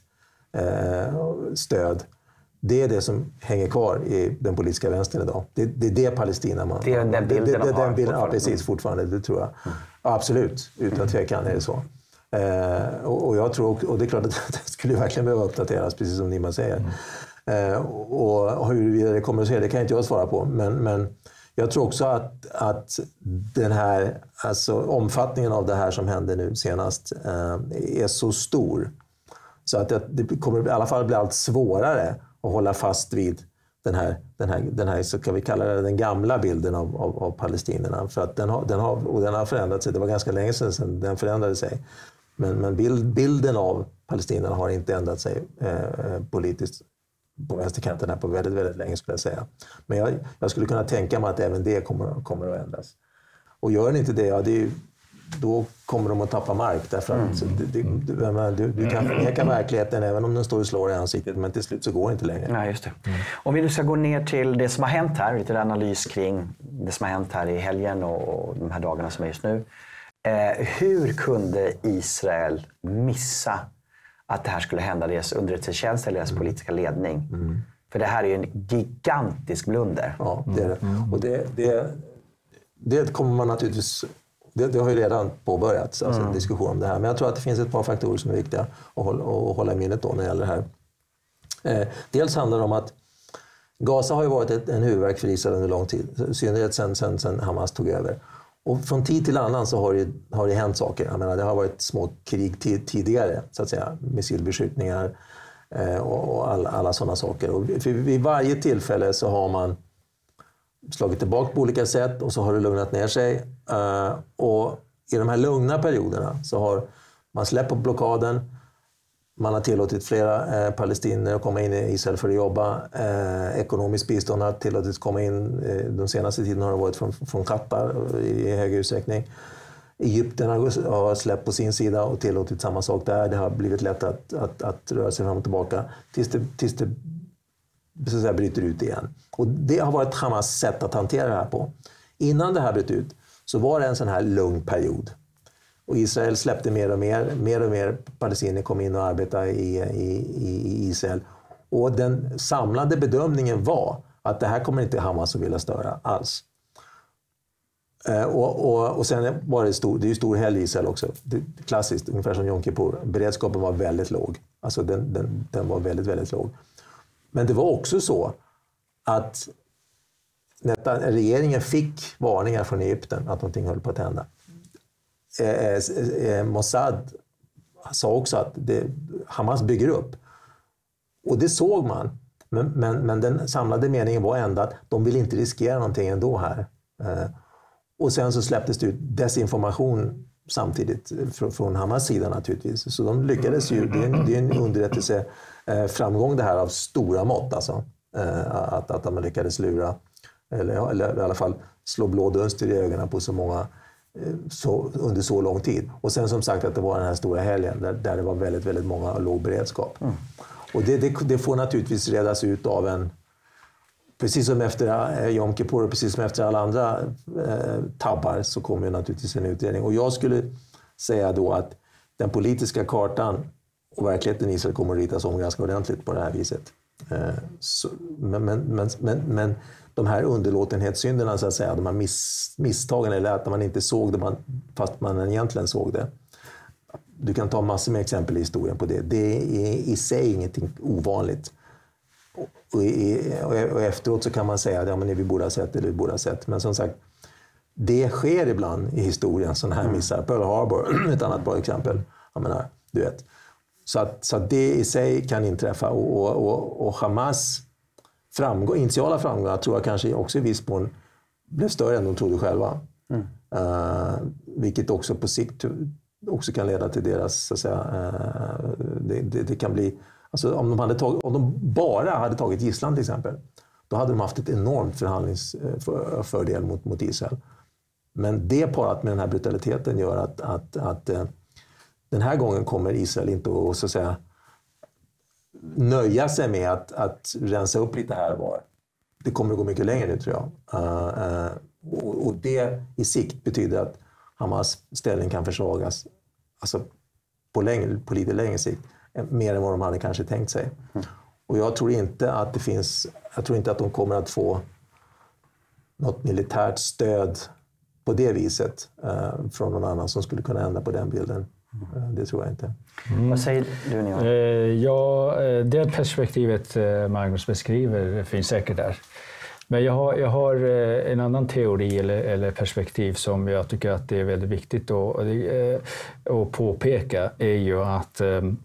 eh, stöd, det är det som hänger kvar i den politiska vänstern idag. Det, det är det Palestina man... Det är den bilden det, det, de har den bilden, ja, fortfarande. precis, fortfarande. Det tror jag. Mm. Absolut, utan tvekan är det så. Eh, och, och jag tror, och det är klart att det skulle verkligen behöva uppdateras, precis som Nima säger. Mm. Eh, och, och hur det kommer att se, det kan inte jag svara på. Men, men jag tror också att, att den här alltså, omfattningen av det här som hände nu senast eh, är så stor. Så att det, det kommer i alla fall bli allt svårare att hålla fast vid den här, den här, den här så kan vi kalla det den gamla bilden av, av, av palestinierna. För att den har, den har, och den har förändrat sig. Det var ganska länge sedan den förändrade sig. Men, men bild, bilden av palestinierna har inte ändrat sig eh, politiskt på vänsterkanten här på väldigt, väldigt länge skulle jag säga. Men jag, jag skulle kunna tänka mig att även det kommer, kommer att ändras. Och gör den inte det, ja, det är, då kommer de att tappa mark. Därför att mm. det, det, du, du kan förneka verkligheten även om den står och slår i ansiktet, men till slut så går det inte längre. Nej, just det. Mm. Om vi nu ska gå ner till det som har hänt här, lite analys kring det som har hänt här i helgen och, och de här dagarna som är just nu. Eh, hur kunde Israel missa att det här skulle hända deras underrättelsetjänst eller deras mm. politiska ledning? Mm. För det här är ju en gigantisk blunder. Ja, det är det. Mm. Och det, det, det kommer man naturligtvis... Det, det har ju redan påbörjats, alltså en mm. diskussion om det här. Men jag tror att det finns ett par faktorer som är viktiga att hålla, att hålla i minnet då när det gäller det här. Eh, dels handlar det om att Gaza har ju varit ett, en huvudvärk för Israel under lång tid. I synnerhet sen, sen, sen Hamas tog över. Och från tid till annan så har det, har det hänt saker. Jag menar, det har varit små krig tid, tidigare, så att säga. Missilbeskjutningar eh, och, och alla, alla sådana saker. Och vid, vid varje tillfälle så har man slagit tillbaka på olika sätt och så har det lugnat ner sig. Uh, och i de här lugna perioderna så har man släppt på blockaden. Man har tillåtit flera eh, palestinier att komma in i Israel för att jobba. Eh, ekonomiskt bistånd har tillåtits komma in. Eh, de senaste tiden har det varit från, från Qatar i hög utsträckning. Egypten har, har släppt på sin sida och tillåtit samma sak där. Det har blivit lätt att, att, att röra sig fram och tillbaka tills det, tills det så att säga, bryter ut igen. Och det har varit Hamas sätt att hantera det här på. Innan det här bröt ut så var det en sån här lugn period. Och Israel släppte mer och mer. Mer och mer palestinier kom in och arbetade i, i, i Israel. Och den samlade bedömningen var att det här kommer inte Hamas att vilja störa alls. Eh, och, och, och sen var det stor, det är ju stor helg i Israel också. Det, klassiskt, ungefär som Yom Kippur. Beredskapen var väldigt låg. Alltså den, den, den var väldigt, väldigt låg. Men det var också så att regeringen fick varningar från Egypten att någonting höll på att hända. Eh, eh, Mossad sa också att det, Hamas bygger upp. Och det såg man. Men, men, men den samlade meningen var ändå att de vill inte riskera någonting ändå här. Eh, och sen så släpptes det ut desinformation samtidigt från, från Hamas sida naturligtvis. Så de lyckades ju, det är en, det är en underrättelse eh, framgång det här av stora mått alltså. Eh, att, att de lyckades lura eller, eller i alla fall slå blå dunster i ögonen på så många så, under så lång tid. Och sen som sagt att det var den här stora helgen där, där det var väldigt, väldigt många låg beredskap. Mm. Och det, det, det får naturligtvis redas ut av en, precis som efter Yom Kippur och precis som efter alla andra eh, tabbar så kommer naturligtvis en utredning. Och jag skulle säga då att den politiska kartan och verkligheten i Israel kommer att ritas om ganska ordentligt på det här viset. Så, men, men, men, men, men de här underlåtenhetssynderna, så att säga, de här miss, misstagen eller att man inte såg det man, fast man egentligen såg det. Du kan ta massor med exempel i historien på det. Det är i sig ingenting ovanligt. Och, i, och efteråt så kan man säga att ja, men vi borde ha sett eller vi borde ha sett. Men som sagt, det sker ibland i historien, sådana här missar. Pearl Harbor, ett annat bra exempel. Jag menar, du vet. Så att, så att det i sig kan inträffa. Och, och, och, och Hamas framgång, initiala framgångar tror jag kanske också i viss mån blev större än de trodde själva. Mm. Uh, vilket också på sikt också kan leda till deras, så att säga, uh, det, det, det kan bli, alltså om de, hade tagit, om de bara hade tagit gisslan till exempel, då hade de haft ett enormt förhandlingsfördel mot, mot Israel. Men det parat med den här brutaliteten gör att, att, att uh, den här gången kommer Israel inte att, så att säga, nöja sig med att, att rensa upp lite här och var. Det kommer att gå mycket längre nu, tror jag. Uh, uh, och, och det i sikt betyder att Hamas ställning kan försvagas, alltså på, längre, på lite längre sikt, mer än vad de hade kanske tänkt sig. Mm. Och jag tror inte att det finns, jag tror inte att de kommer att få något militärt stöd på det viset uh, från någon annan som skulle kunna ändra på den bilden. Mm. Det tror jag inte. Mm. Vad säger du, Nina? Ja, det perspektivet Magnus beskriver finns säkert där. Men jag har, jag har en annan teori eller, eller perspektiv som jag tycker att det är väldigt viktigt att, att påpeka, är ju att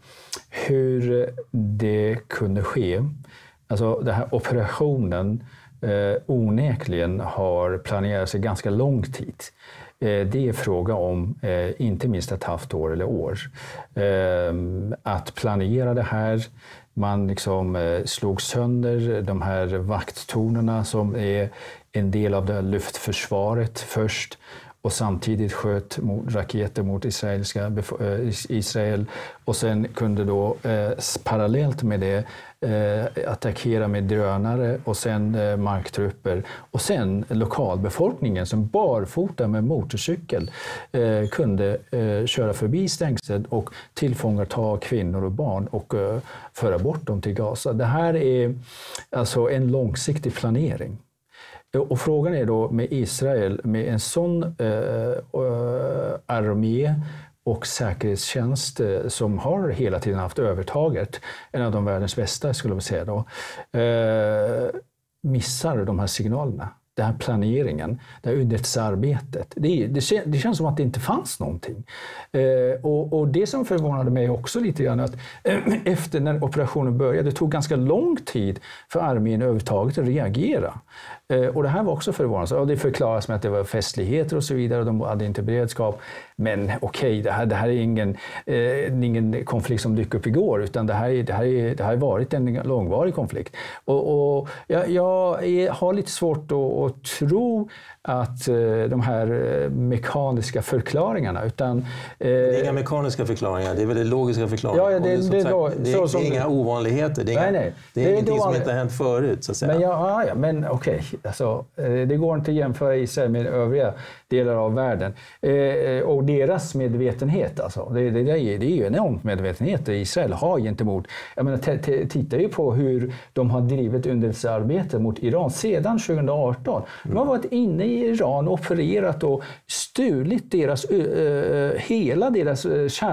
hur det kunde ske. Alltså den här operationen onekligen har planerats i ganska lång tid. Det är fråga om eh, inte minst ett halvt år eller år. Eh, att planera det här. Man liksom, eh, slog sönder de här vakttornerna som är en del av det luftförsvaret först. Och samtidigt sköt mot, raketer mot israeliska, eh, Israel. Och sen kunde då eh, parallellt med det eh, attackera med drönare och sen eh, marktrupper. Och sen lokalbefolkningen som barfota med motorcykel eh, kunde eh, köra förbi stängsel och tillfångata kvinnor och barn och eh, föra bort dem till Gaza. Det här är alltså en långsiktig planering. Och frågan är då med Israel, med en sån eh, armé och säkerhetstjänst eh, som har hela tiden haft övertaget, en av de världens bästa skulle jag säga då, eh, missar de här signalerna. Den här planeringen, det här underrättelsearbetet. Det, det, det känns som att det inte fanns någonting. Eh, och, och det som förvånade mig också lite grann att eh, efter när operationen började, det tog ganska lång tid för armén överhuvudtaget att reagera. Eh, och det här var också förvånande. Och det förklaras med att det var festligheter och så vidare och de hade inte beredskap. Men okej, okay, det, här, det här är ingen, eh, ingen konflikt som dyker upp igår, utan det här, det här, är, det här har varit en långvarig konflikt. Och, och jag, jag är, har lite svårt att, att tro att eh, de här mekaniska förklaringarna, utan... Eh, det är inga mekaniska förklaringar, det är väldigt logiska förklaringar. Ja, det, det, det, sagt, då, det, är, det är inga ovanligheter, det är, nej, inga, nej. det är det ingenting är då, som inte har hänt förut, så att säga. Men, ja, ja, men okej, okay. Alltså, det går inte att jämföra Israel med övriga delar av världen. Eh, och deras medvetenhet, alltså. Det, det, det, är, det är ju enormt medvetenhet Israel har gentemot. Jag menar, t- t- titta ju på hur de har drivit underrättelsearbete mot Iran sedan tjugo arton. De har varit inne i Iran och opererat och stulit deras, uh, hela deras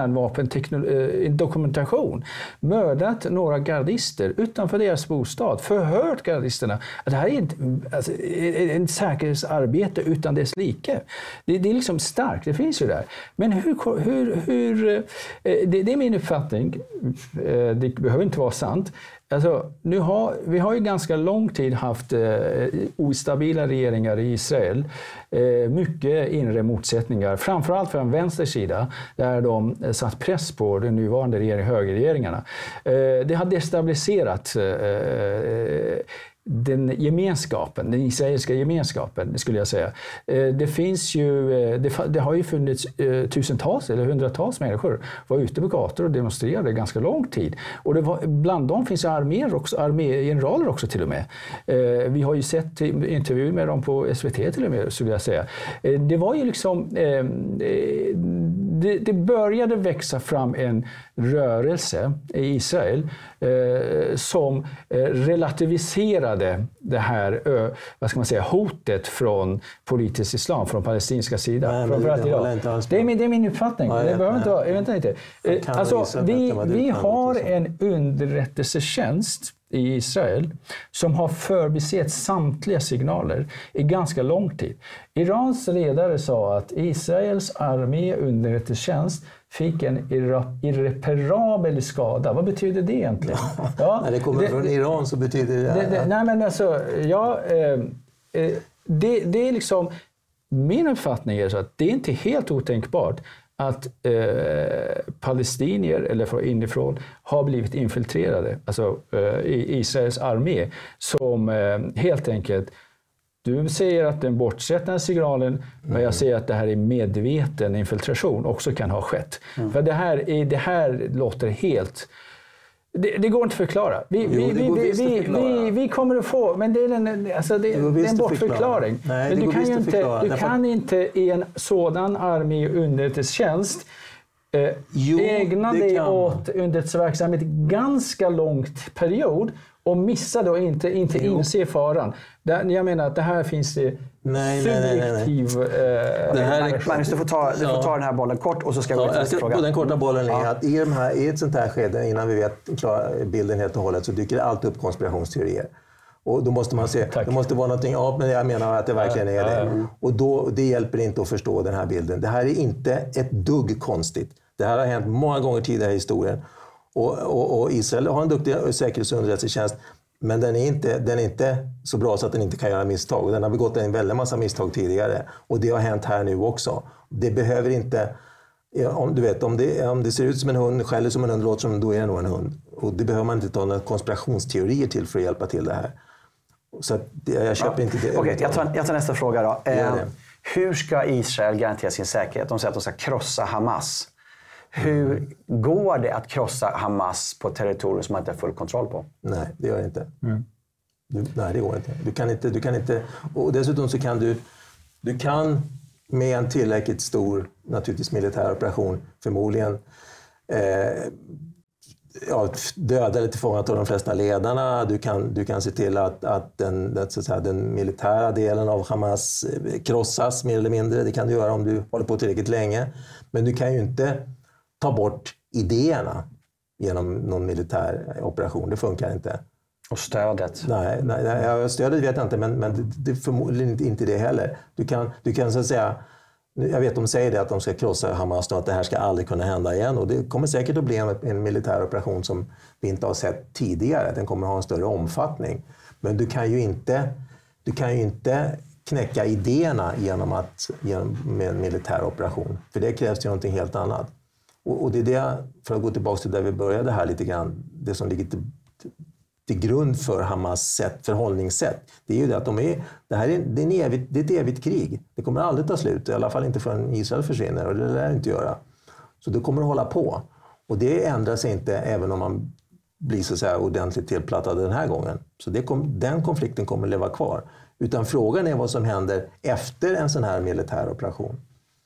kärnvapendokumentation. Mördat några gardister utanför deras bostad. Förhört gardisterna. Det här är ett, alltså, en säkerhetsarbete utan dess like. Det, det är liksom starkt, det finns ju där. Men hur... hur, hur det, det är min uppfattning. Det behöver inte vara sant. Alltså, nu har, vi har ju ganska lång tid haft eh, ostabila regeringar i Israel. Eh, mycket inre motsättningar, framförallt från vänster sida, där de satt press på den nuvarande regering, högerregeringarna. Eh, det har destabiliserat eh, den gemenskapen, den israeliska gemenskapen, skulle jag säga. Det finns ju, det, det har ju funnits tusentals eller hundratals människor var ute på gator och demonstrerade ganska lång tid. Och det var, bland dem finns arméer också, armégeneraler också till och med. Vi har ju sett intervjuer med dem på S V T till och med, skulle jag säga. Det var ju liksom, det, det började växa fram en rörelse i Israel eh, som eh, relativiserade det här eh, vad ska man säga, hotet från politisk islam, från palestinska sidan. Nej, men det, det, inte det, är min, det är min uppfattning. Nej, det behöver nej. inte vara, jag vet inte. Eh, alltså, vi vi har en underrättelsetjänst i Israel som har förbisett samtliga signaler i ganska lång tid. Irans ledare sa att Israels armé underrättelsetjänst fick en irreparabel skada. Vad betyder det egentligen? Ja, när det kommer det, från Iran så betyder det... det, det nej men alltså, ja, eh, det, det är liksom... Min uppfattning är så att det är inte helt otänkbart att eh, palestinier, eller från inifrån, har blivit infiltrerade, alltså eh, i Israels armé, som eh, helt enkelt, du säger att den bortsätter signalen, mm. men jag säger att det här är medveten infiltration också kan ha skett. Mm. För det här, det här låter helt... Det, det går inte att förklara. Vi, jo, vi, vi, vi, vi, vi, vi kommer att få, men det är en, alltså det, det är en bortförklaring. Nej, men du kan ju inte, du därför... kan inte i en sådan armé underrättelsetjänst eh, jo, ägna dig åt underrättelseverksamhet ganska långt period och missa då inte, inte inse faran. Där, jag menar att det här finns det nej, subjektiv... Nej, nej, nej. Eh, Magnus, Magnus, du får ta, du får ta den här bollen kort och så ska vi gå till nästa fråga. På den korta bollen är ja. att i, de här, i ett sånt här skede, innan vi vet klara bilden helt och hållet, så dyker det alltid upp konspirationsteorier. Och då måste man se, Tack. det måste vara någonting, ja men jag menar att det verkligen är det. Mm. Och då, det hjälper inte att förstå den här bilden. Det här är inte ett dugg konstigt. Det här har hänt många gånger tidigare i historien. Och, och, och Israel har en duktig säkerhets- och underrättelsetjänst, men den är, inte, den är inte så bra så att den inte kan göra misstag. Och den har begått en väldigt massa misstag tidigare. Och det har hänt här nu också. Det behöver inte... Om, du vet, om det, om det ser ut som en hund, skäller som en hund, låter som då är det nog en hund. Och det behöver man inte ta några konspirationsteorier till för att hjälpa till det här. Så att jag köper ja. inte det. Okej, okay, jag, tar, jag tar nästa fråga då. Eh, hur ska Israel garantera sin säkerhet? De säger att de ska krossa Hamas. Hur mm. går det att krossa Hamas på ett territorium som man inte har full kontroll på? Nej, det gör det inte. Mm. Du, nej, det går inte. Du kan inte, du kan inte. Och dessutom så kan du, du kan med en tillräckligt stor, naturligtvis militär operation, förmodligen eh, ja, döda eller tillfångata de flesta ledarna. Du kan, du kan se till att, att, den, att så att säga, den militära delen av Hamas krossas mer eller mindre. Det kan du göra om du håller på tillräckligt länge. Men du kan ju inte ta bort idéerna genom någon militär operation. Det funkar inte. Och stödet? Nej, nej, nej stödet vet jag inte, men, men det, det är förmodligen inte det heller. Du kan, du kan så att säga, jag vet de säger det att de ska krossa Hamas och att det här ska aldrig kunna hända igen. Och det kommer säkert att bli en, en militär operation som vi inte har sett tidigare. Den kommer att ha en större omfattning. Men du kan ju inte, du kan ju inte knäcka idéerna genom att, genom, med en militär operation. För det krävs ju någonting helt annat. Och, och det är det, för att gå tillbaka till där vi började här lite grann, det som ligger till, till grund för Hamas sätt, förhållningssätt, det är ju det att de är, det här är, det är, en evigt, det är ett evigt krig. Det kommer aldrig ta slut, i alla fall inte förrän Israel försvinner, och det lär det inte göra. Så det kommer att hålla på. Och det ändrar sig inte även om man blir så att säga ordentligt tillplattad den här gången. Så det kom, den konflikten kommer att leva kvar. Utan frågan är vad som händer efter en sån här militär operation.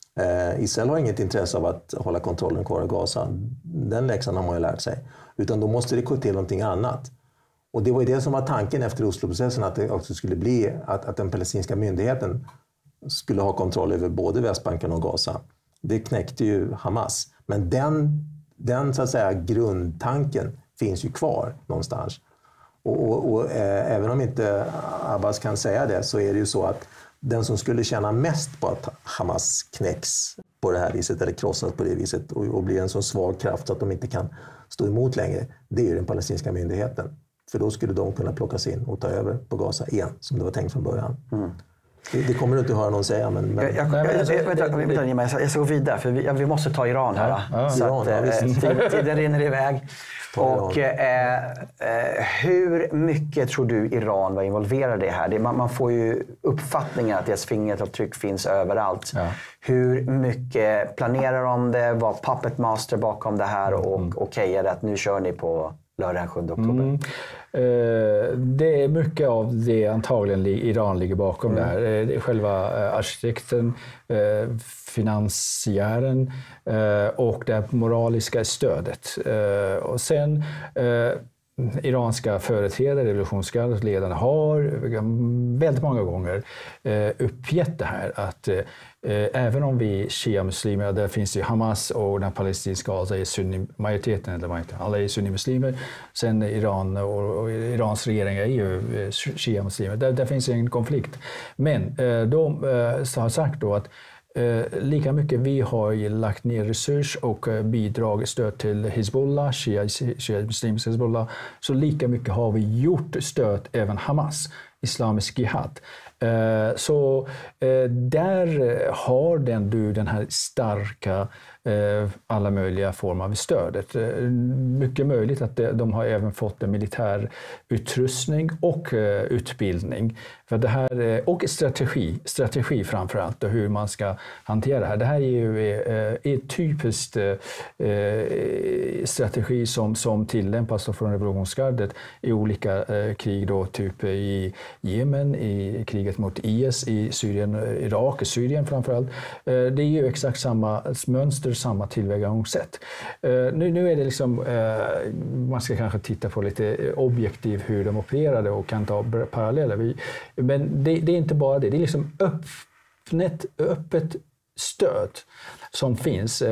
Eh, Israel har inget intresse av att hålla kontrollen kvar i Gaza. Den läxan har man ju lärt sig. Utan då måste det gå till någonting annat. Och det var ju det som var tanken efter Osloprocessen, att det också skulle bli att, att den palestinska myndigheten skulle ha kontroll över både Västbanken och Gaza. Det knäckte ju Hamas. Men den, den så att säga grundtanken finns ju kvar någonstans. Och, och, och eh, även om inte Abbas kan säga det, så är det ju så att den som skulle tjäna mest på att Hamas knäcks på det här viset eller krossas på det viset och, och blir en så svag kraft så att de inte kan stå emot längre, det är ju den palestinska myndigheten. För då skulle de kunna plockas in och ta över på Gaza igen, som det var tänkt från början. Mm. Det, det kommer du inte höra någon säga, men... men... Jag, jag, jag, jag, jag, jag, jag ska gå vidare, för vi, vi måste ta Iran här. Ja, ja. Så Iran, att, ja, tiden, tiden rinner iväg. Och eh, eh, hur mycket tror du Iran var involverade i det här? Det, man, man får ju uppfattningen att deras fingeravtryck finns överallt. Ja. Hur mycket planerar de det? Var Puppet Master bakom det här och mm. okejade att nu kör ni på lördag den sjunde oktober? Mm. Eh, det är mycket av det antagligen Iran ligger bakom mm. där. Det är själva eh, arkitekten, eh, finansiären eh, och det moraliska stödet. Eh, och sen eh, iranska företrädare, revolutionsgardet, ledarna har väldigt många gånger eh, uppgett det här att eh, även om vi shia-muslimer, där finns ju Hamas och den palestinska Gaza är sunni-majoriteten, eller majoriteten, alla är sunni-muslimer. Sen Iran och, och Irans regering är ju shia-muslimer. Där, där finns en konflikt. Men eh, de eh, har sagt då att Eh, lika mycket vi har lagt ner resurs och eh, bidrag, stöd till Hezbollah, Shia, Shia muslims Hezbollah, så lika mycket har vi gjort stöd även Hamas, islamisk jihad. Eh, så eh, där har den, du den här starka eh, alla möjliga former av stödet. Eh, mycket möjligt att de, de har även fått en militär utrustning och eh, utbildning. För det här, eh, och strategi, strategi framförallt, och hur man ska hantera det här. Det här är ju eh, ett typiskt eh, strategi som, som tillämpas från revolutionsgardet i olika eh, krig, då, typ i Jemen, i kriget mot I S i Syrien, Irak, Syrien framförallt. Det är ju exakt samma mönster, samma tillvägagångssätt. Nu, nu är det liksom, man ska kanske titta på lite objektivt hur de opererade och kan ta paralleller. Men det, det är inte bara det, det är liksom öppnet, öppet stöd som finns.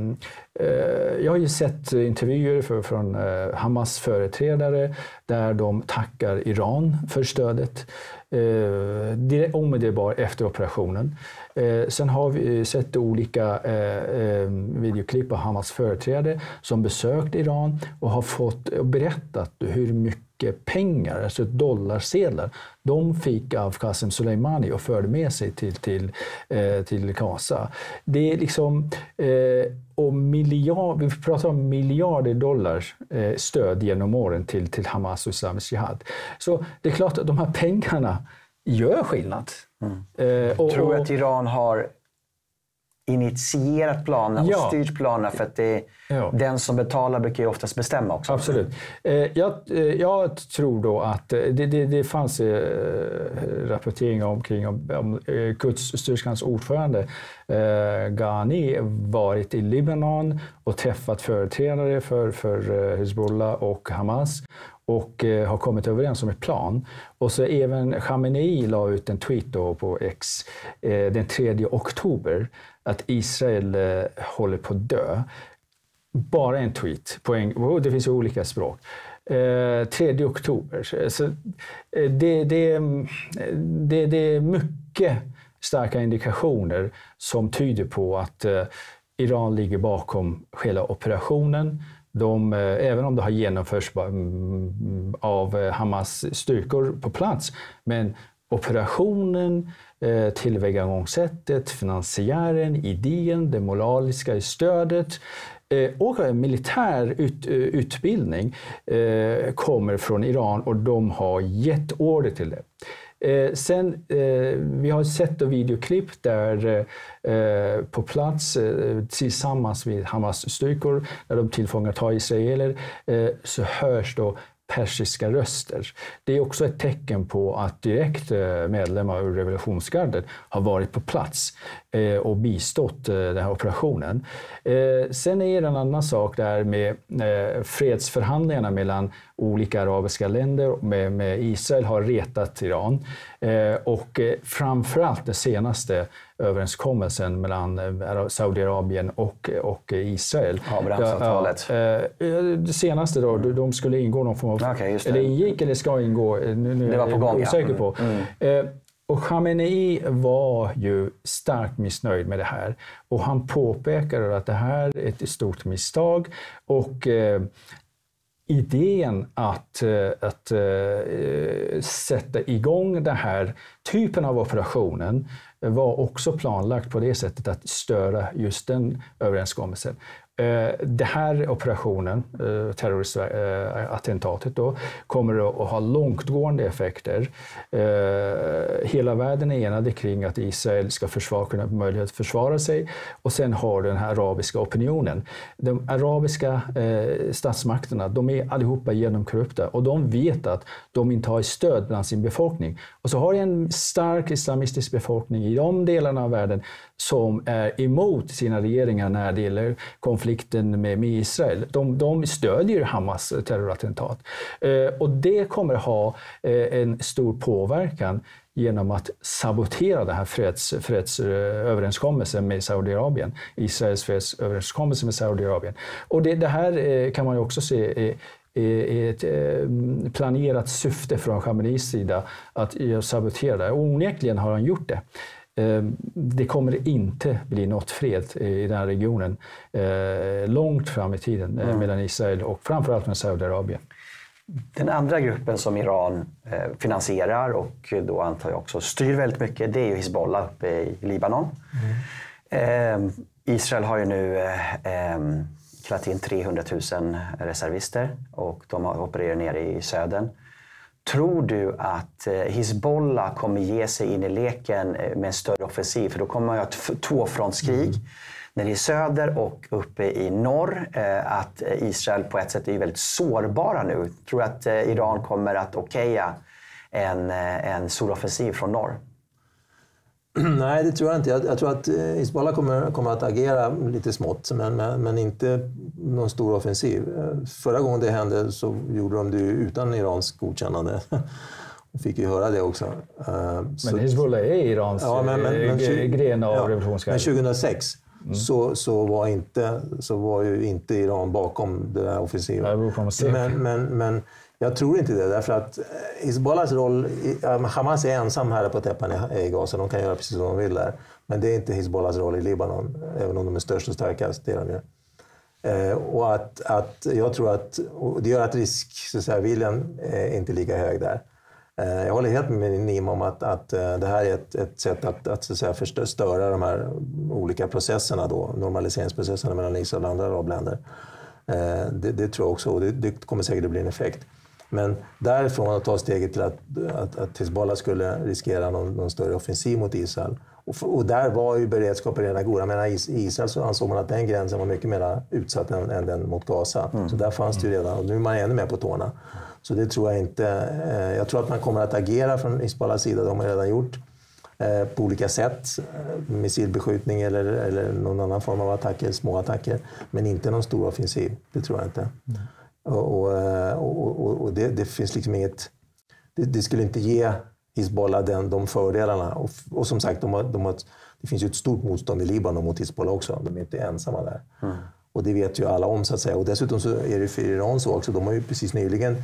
Jag har ju sett intervjuer för, från Hamas företrädare där de tackar Iran för stödet direkt omedelbart efter operationen. Sen har vi sett olika videoklipp av Hamas företrädare som besökt Iran och har fått berättat hur mycket pengar, alltså dollarsedlar, de fick av Qasem Soleimani och förde med sig till, till, till Gaza. Det är liksom, och miljard, vi pratar om miljarder dollar stöd genom åren till, till Hamas och islamisk jihad. Så det är klart att de här pengarna gör skillnad. Mm. Och, tror du att Iran har initierat planerna ja. och styrt planerna, för att det, ja. den som betalar brukar ju oftast bestämma också? Absolut. Jag, jag tror då att det, det, det fanns rapporteringar omkring om, om Quds-styrkans ordförande Ghani varit i Libanon och träffat företrädare för, för Hezbollah och Hamas och eh, har kommit överens om ett plan. Och så även Khamenei la ut en tweet då på X eh, den tredje oktober att Israel eh, håller på att dö. Bara en tweet. På en, det finns ju olika språk. Eh, tredje oktober. Så, eh, det, det, det, det är mycket starka indikationer som tyder på att eh, Iran ligger bakom hela operationen. De, även om det har genomförts av Hamas styrkor på plats, men operationen, tillvägagångssättet, finansiären, idén, det moraliska stödet och militär ut, utbildning kommer från Iran och de har gett order till det. Eh, sen, eh, vi har sett ett videoklipp där eh, på plats eh, tillsammans med Hamas styrkor, när de tillfångatar israeler, eh, så hörs då persiska röster. Det är också ett tecken på att direkt medlemmar ur revolutionsgardet har varit på plats och bistått den här operationen. Sen är det en annan sak där med fredsförhandlingarna mellan olika arabiska länder med, med Israel har retat Iran. Och framförallt den senaste överenskommelsen mellan Saudiarabien och, och Israel. Abrahamsavtalet. Det senaste då, de skulle ingå någon form av... Okay, eller ingick eller ska ingå, nu, nu det var på gång, är jag osäker ja. på. Mm. Eh, och Khamenei var ju starkt missnöjd med det här. Och han påpekade att det här är ett stort misstag. Och eh, idén att, att uh, sätta igång den här typen av operationen var också planlagt på det sättet att störa just den överenskommelsen. Det här operationen, terroristattentatet då, kommer att ha långtgående effekter. Hela världen är enade kring att Israel ska försvara, kunna ha möjlighet att försvara sig. Och sen har den här arabiska opinionen. De arabiska statsmakterna, de är allihopa genomkorrupta och de vet att de inte har stöd bland sin befolkning. Och så har en stark islamistisk befolkning i de delarna av världen som är emot sina regeringar när det gäller konflikten med, med Israel. De, de stödjer Hamas terrorattentat. Eh, och det kommer ha eh, en stor påverkan genom att sabotera den här freds, fredsöverenskommelsen med Saudiarabien. Israels fredsöverenskommelse med Saudiarabien. Och det, det här eh, kan man ju också se är, är ett eh, planerat syfte från Khameneis sida att sabotera det. Och onekligen har han gjort det. Det kommer inte bli något fred i den här regionen eh, långt fram i tiden mm. mellan Israel och framförallt med Saudiarabien. Den andra gruppen som Iran eh, finansierar och då antar jag också styr väldigt mycket, det är ju Hizbollah uppe i Libanon. Mm. Eh, Israel har ju nu eh, kallat in trehundratusen reservister och de har opererat nere i södern. Tror du att Hizbollah kommer ge sig in i leken med en större offensiv? För då kommer man ju ha ett tvåfrontskrig mm. när det är söder och uppe i norr. Att Israel på ett sätt är väldigt sårbara nu. Tror du att Iran kommer att okeja en, en stor offensiv från norr? Nej, det tror jag inte. Jag, jag tror att Hizbollah kommer, kommer att agera lite smått, men, men, men inte någon stor offensiv. Förra gången det hände så gjorde de det utan Irans godkännande. Och fick ju höra det också. Men så, Hizbollah är Irans ja, men, men, men, gren av ja, revolutionsgardet. Men tjugohundrasex mm. så, så, var inte, så var ju inte Iran bakom det där offensiven. Men, men, men jag tror inte det, därför att Hizbollahs roll, Hamas är ensam här på täppan i Gaza, de kan göra precis vad de vill där. Men det är inte Hizbollahs roll i Libanon, även om de är störst och starkast. Det är de ju. Eh, och att, att jag tror att, och det gör att riskviljan är inte lika hög där. Eh, jag håller helt med Nima om att, att det här är ett, ett sätt att, att, så att säga, förstöra de här olika processerna då, normaliseringsprocesserna mellan Israel och andra arabländer. Eh, det, det tror jag också, och det, det kommer säkert att bli en effekt. Men därifrån att ta steget till att, att, att Hizbollah skulle riskera någon, någon större offensiv mot Israel. Och, och där var ju beredskapen redan god. Jag menar, i Israel så ansåg man att den gränsen var mycket mer utsatt än, än den mot Gaza. Mm. Så där fanns det ju redan, och nu är man ännu mer på tårna. Så det tror jag inte. Eh, jag tror att man kommer att agera från Hizbollahs sida, det har man redan gjort. Eh, på olika sätt. Missilbeskjutning eller, eller någon annan form av attacker, små attacker. Men inte någon stor offensiv, det tror jag inte. Mm. Och, och, och, och det, det finns liksom inget, det, det skulle inte ge Hizbollah den, de fördelarna. Och, och som sagt, de har, de har, det finns ju ett stort motstånd i Libanon mot Hizbollah också. De är inte ensamma där. Mm. Och det vet ju alla om, så att säga. Och dessutom så är det för Iran så också. De har ju precis nyligen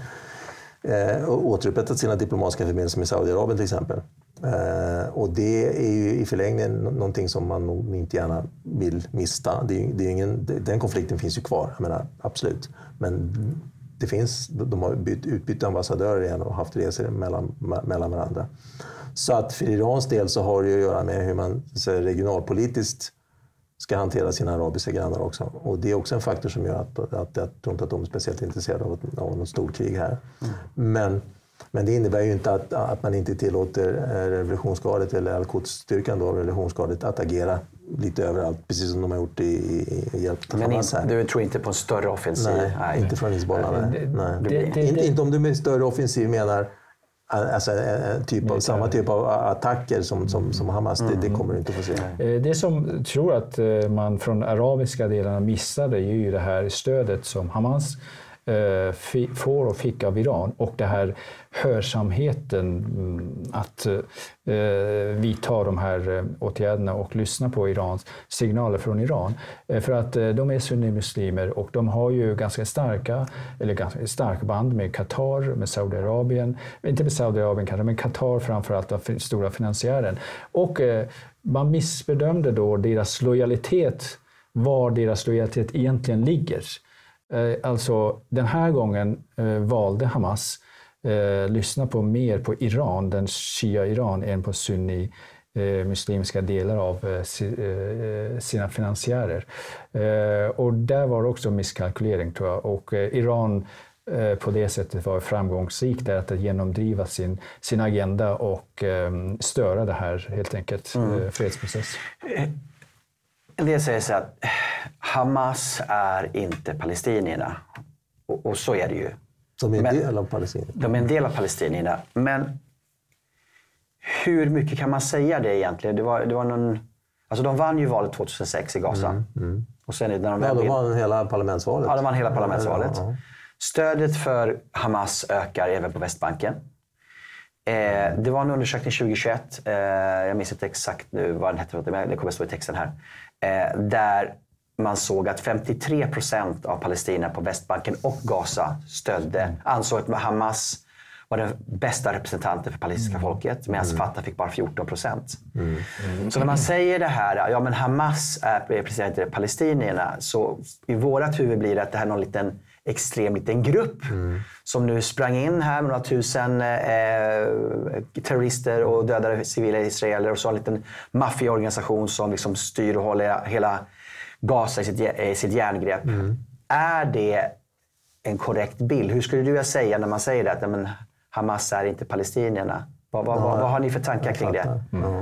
eh, återupprättat sina diplomatiska förbindelser med Saudiarabien till exempel. Eh, och det är ju i förlängningen någonting som man nog inte gärna vill mista. Det är, det är ingen, den konflikten finns ju kvar, jag menar, absolut. Men det finns, de har bytt, utbytt ambassadörer igen och haft resor mellan, mellan varandra. Så att för Irans del så har det ju att göra med hur man så regionalpolitiskt ska hantera sina arabiska grannar också. Och det är också en faktor som gör att, att, att jag tror inte att de är speciellt intresserade av, av något stort krig här. Mm. Men, men det innebär ju inte att, att man inte tillåter revolutionsgardet eller Al-Quds-styrkan då, revolutionsgardet, att agera lite överallt, precis som de har gjort i, i, i hjälp till Hamas här. Men du tror inte på en större offensiv? Nej, nej. Inte från Hizbollah. Nej. Nej. Det, det, det, inte, inte om du med större offensiv menar alltså, en typ av, samma typ av attacker som, som, som Hamas, mm. det, det kommer du inte få se. Det som tror att man från arabiska delarna missade är ju det här stödet som Hamas får och fick av Iran, och det här hörsamheten att eh, vidta de här åtgärderna och lyssna på Irans signaler från Iran. Eh, för att eh, de är sunnimuslimer och de har ju ganska starka, eller ganska starka band med Qatar, med Saudiarabien, inte med Saudiarabien kanske, men Qatar framförallt av stora finansiären. Och eh, man missbedömde då deras lojalitet, var deras lojalitet egentligen ligger. Alltså den här gången eh, valde Hamas eh, lyssna på mer på Iran, den Shia-Iran, än på Sunni eh, muslimska delar av eh, si, eh, sina finansiärer. Eh, och där var det också misskalkylering tror jag. Och eh, Iran eh, på det sättet var framgångsrikt där att genomdriva sin, sin agenda och eh, störa det här helt enkelt, mm. eh, fredsprocess. En del säger så att Hamas är inte palestinierna. Och, och så är det ju. De är en del av palestinierna. De är en del av palestinierna. Men hur mycket kan man säga det egentligen? Det var, det var någon, alltså de vann ju valet tjugohundrasex i Gaza. Mm, mm. Och sen när de ja, de vann hela parlamentsvalet. Ja, de vann hela parlamentsvalet. Ja, ja. Stödet för Hamas ökar även på Västbanken. Eh, det var en undersökning tjugohundratjugoett. Eh, jag minns inte exakt nu vad den hette, men det kommer stå i texten här. Eh, där man såg att femtiotre procent av palestinierna på Västbanken och Gaza stödde, ansåg att Hamas var den bästa representanten för palestinska mm. folket, medan mm. Fatah fick bara fjorton procent. Mm. Mm. Så när man säger det här, ja men Hamas är representerar inte palestinierna, så i vårat huvud blir det att det här är någon liten extrem liten grupp mm. som nu sprang in här med några tusen eh, terrorister och dödade civila israeler, och så en liten maffiaorganisation som liksom styr och håller hela Gaza i sitt, i sitt järngrepp. Mm. Är det en korrekt bild? Hur skulle du säga när man säger det, att men, Hamas är inte palestinierna? Vad, vad, ja, vad, vad har ni för tankar kring det? Mm.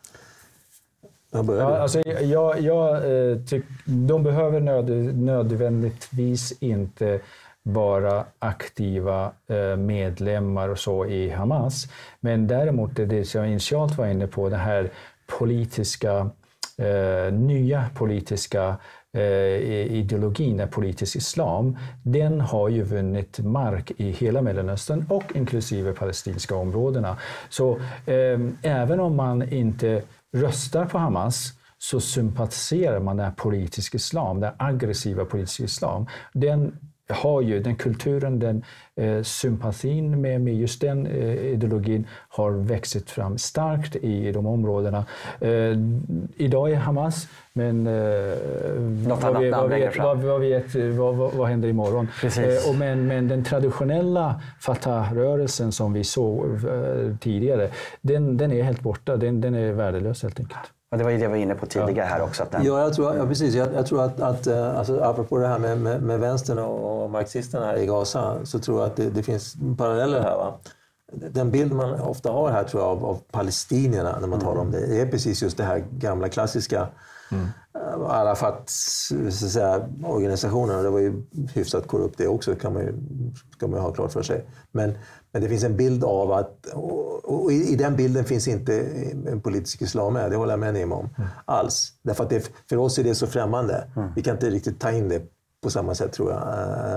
Ja, alltså, jag, jag tyck, de behöver nöd, nödvändigtvis inte vara aktiva medlemmar och så i Hamas. Men däremot är det som jag initialt var inne på, det här politiska, eh, nya politiska eh, ideologin, är politisk islam. Den har ju vunnit mark i hela Mellanöstern och inklusive palestinska områdena. Så eh, även om man inte röstar på Hamas, så sympatiserar man med politisk islam, den aggressiva politiska islam. Den har ju, den kulturen, den eh, sympatin med, med just den eh, ideologin har växt fram starkt i, i de områdena. Eh, idag är Hamas, men eh, vad, vi, vad, vet, vad, vad, vet, vad, vad, vad händer imorgon? Eh, och men, men den traditionella Fatah-rörelsen som vi såg eh, tidigare, den, den är helt borta, den, den är värdelös helt enkelt. Och det var ju det jag var inne på tidigare här också. Att den... Ja, jag tror, ja, precis. Jag, jag tror att, att alltså, apropå det här med, med, med vänstern och, och marxisterna här i Gaza, så tror jag att det, det finns paralleller här. Va? Den bild man ofta har här, tror jag, av, av palestinierna när man mm. talar om det, är precis just det här gamla klassiska mm. Arafat, så att säga, organisationen. Det var ju hyfsat korrupt det också, kan man ju, kan man ju ha klart för sig. Men, men det finns en bild av att, och, och i, i den bilden finns inte en politisk islam med, det håller jag med Nima om, mm. alls. Därför att det, för oss är det så främmande. Mm. Vi kan inte riktigt ta in det på samma sätt, tror jag.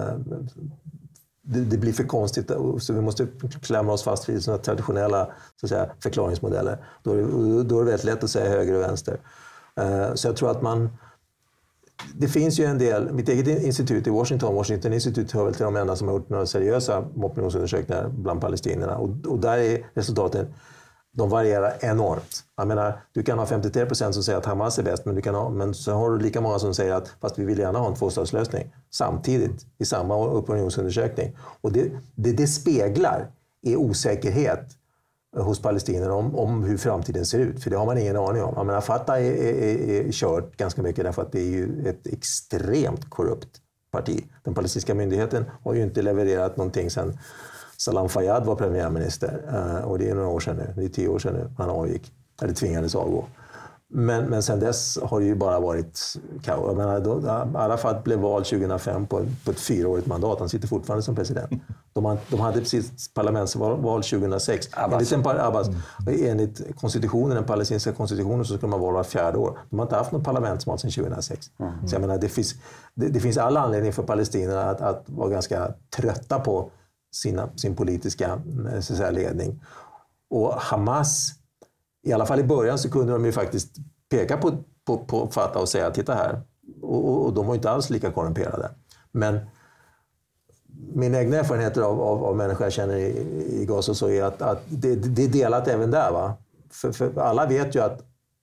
Det, det blir för konstigt, så vi måste klämma oss fast vid sådana traditionella, så att säga, förklaringsmodeller. Då är, det, då är det väldigt lätt att säga höger och vänster. Så jag tror att man... Det finns ju en del... Mitt eget institut i Washington, Washington Institute, hör väl till de enda som har gjort några seriösa opinionsundersökningar bland palestinierna. Och, och där är resultaten... De varierar enormt. Jag menar, du kan ha femtiotre procent som säger att Hamas är bäst, men, du kan ha, men så har du lika många som säger att fast vi vill gärna ha en tvåstatslösning. Samtidigt, i samma opinionsundersökning. Och det det, det speglar är osäkerhet hos palestinierna om, om hur framtiden ser ut. För det har man ingen aning om. Jag menar, Fatah är, är, är kört ganska mycket därför att det är ju ett extremt korrupt parti. Den palestinska myndigheten har ju inte levererat någonting sedan Salam Fayyad var premiärminister. Och det är några år sedan nu. Det är tio år sedan nu han avgick. Eller tvingades avgå. Men, men sen dess har det ju bara varit kaos. Jag menar, då, Arafat blev vald tjugohundrafem på, på ett fyraårigt mandat. Han sitter fortfarande som president. De, de hade precis parlamentsval tjugohundrasex. Enligt, en, Abbas, enligt konstitutionen, den palestinska konstitutionen, så skulle man vara var fjärde år. De har inte haft något parlamentsval sedan tjugohundrasex. Mm. Så jag menar, det, finns, det, det finns all anledning för palestinierna att, att vara ganska trötta på sina, sin politiska, så att säga, ledning. Och Hamas, i alla fall i början, så kunde de ju faktiskt peka på, på, på Fatah och säga, titta här. Och, och, och de var inte alls lika korrumperade. Men min egna erfarenheter av, av, av människor jag känner i, i Gaza så är att, att det, det är delat även där. Va? För, för alla vet ju att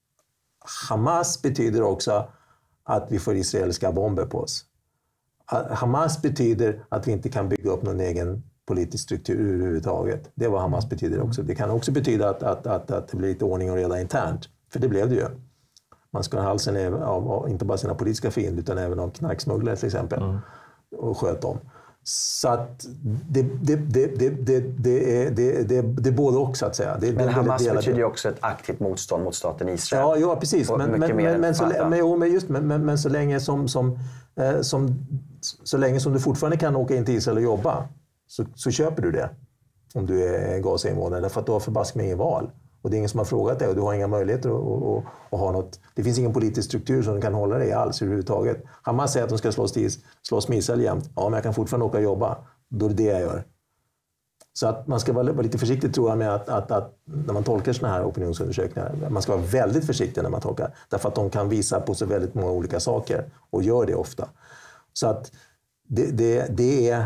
Hamas betyder också att vi får israeliska bomber på oss. Hamas betyder att vi inte kan bygga upp någon egen politisk struktur överhuvudtaget. Det är vad Hamas betyder också. Det kan också betyda att, att, att, att det blir lite ordning och reda internt. För det blev det ju. Man ska ha halsen av, av inte bara sina politiska fiender utan även av knarksmugglare till exempel. Mm. Och sköt dem. Så att det, det, det, det, det, det, är, det, det, det är både och så att säga. Det, men det, Hamas det, betyder ju också ett aktivt motstånd mot staten Israel. Ja, ja precis. Men, men, men, men, så, men, jo, men, just, men, men, men så länge som, som, eh, som, så länge som du fortfarande kan åka in till Israel och jobba så, så köper du det. Om du är Gaza-invånare. Därför att du har förbask med ingen val. Och det är ingen som har frågat dig och du har inga möjligheter att, att, att, att ha något. Det finns ingen politisk struktur som kan hålla dig alls överhuvudtaget. Hamas säger att de ska slåss, till, slåss med Israel jämt. Ja, men jag kan fortfarande åka och jobba. Då är det det jag gör. Så att man ska vara lite försiktig tror jag med att, att, att när man tolkar såna här opinionsundersökningar. Man ska vara väldigt försiktig när man tolkar. Därför att de kan visa på så väldigt många olika saker. Och gör det ofta. Så att det, det, det är...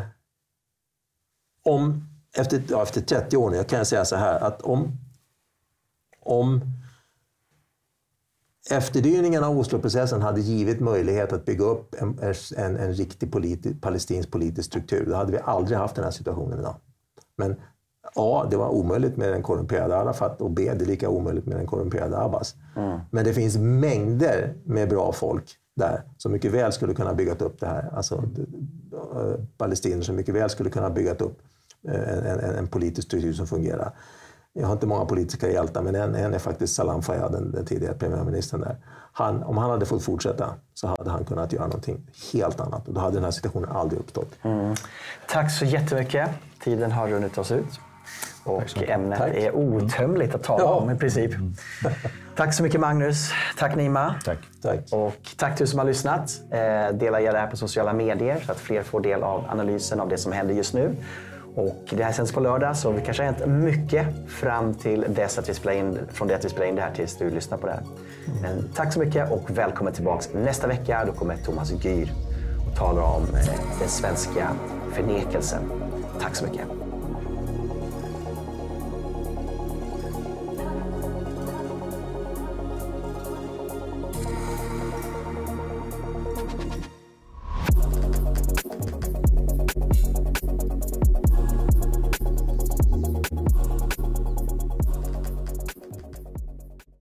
Om, efter, ja, efter trettio år nu, jag kan säga så här. Att om... Om efterdyningarna av Osloprocessen hade givit möjlighet att bygga upp en, en, en riktig politi, palestinsk politisk struktur, då hade vi aldrig haft den här situationen idag. Men A, det var omöjligt med den korrumperade Arafat och B, det är lika omöjligt med den korrumperade Abbas. Mm. Men det finns mängder med bra folk där som mycket väl skulle kunna bygga upp det här. Alltså palestinier som mycket väl skulle kunna bygga upp en, en, en politisk struktur som fungerar. Jag har inte många politiska hjältar, men en, en är faktiskt Salam Fayyad, den, den tidigare premiärministern där. Han, om han hade fått fortsätta så hade han kunnat göra någonting helt annat. Och då hade den här situationen aldrig uppstått. Mm. Tack så jättemycket. Tiden har runnit oss ut. Och ämnet tack. Är outtömligt att tala ja. om i princip. Mm. Tack så mycket Magnus. Tack Nima. Tack. tack. Och tack till er som har lyssnat. Eh, dela gärna det här på sociala medier så att fler får del av analysen av det som händer just nu. Och det här sänds på lördag så vi kanske har hänt mycket fram till dess att vi spelar in, från det att vi spelar in det här tills du lyssnar på det här. Men tack så mycket och välkommen tillbaka nästa vecka. Då kommer Thomas Gyr och talar om den svenska förnekelsen. Tack så mycket.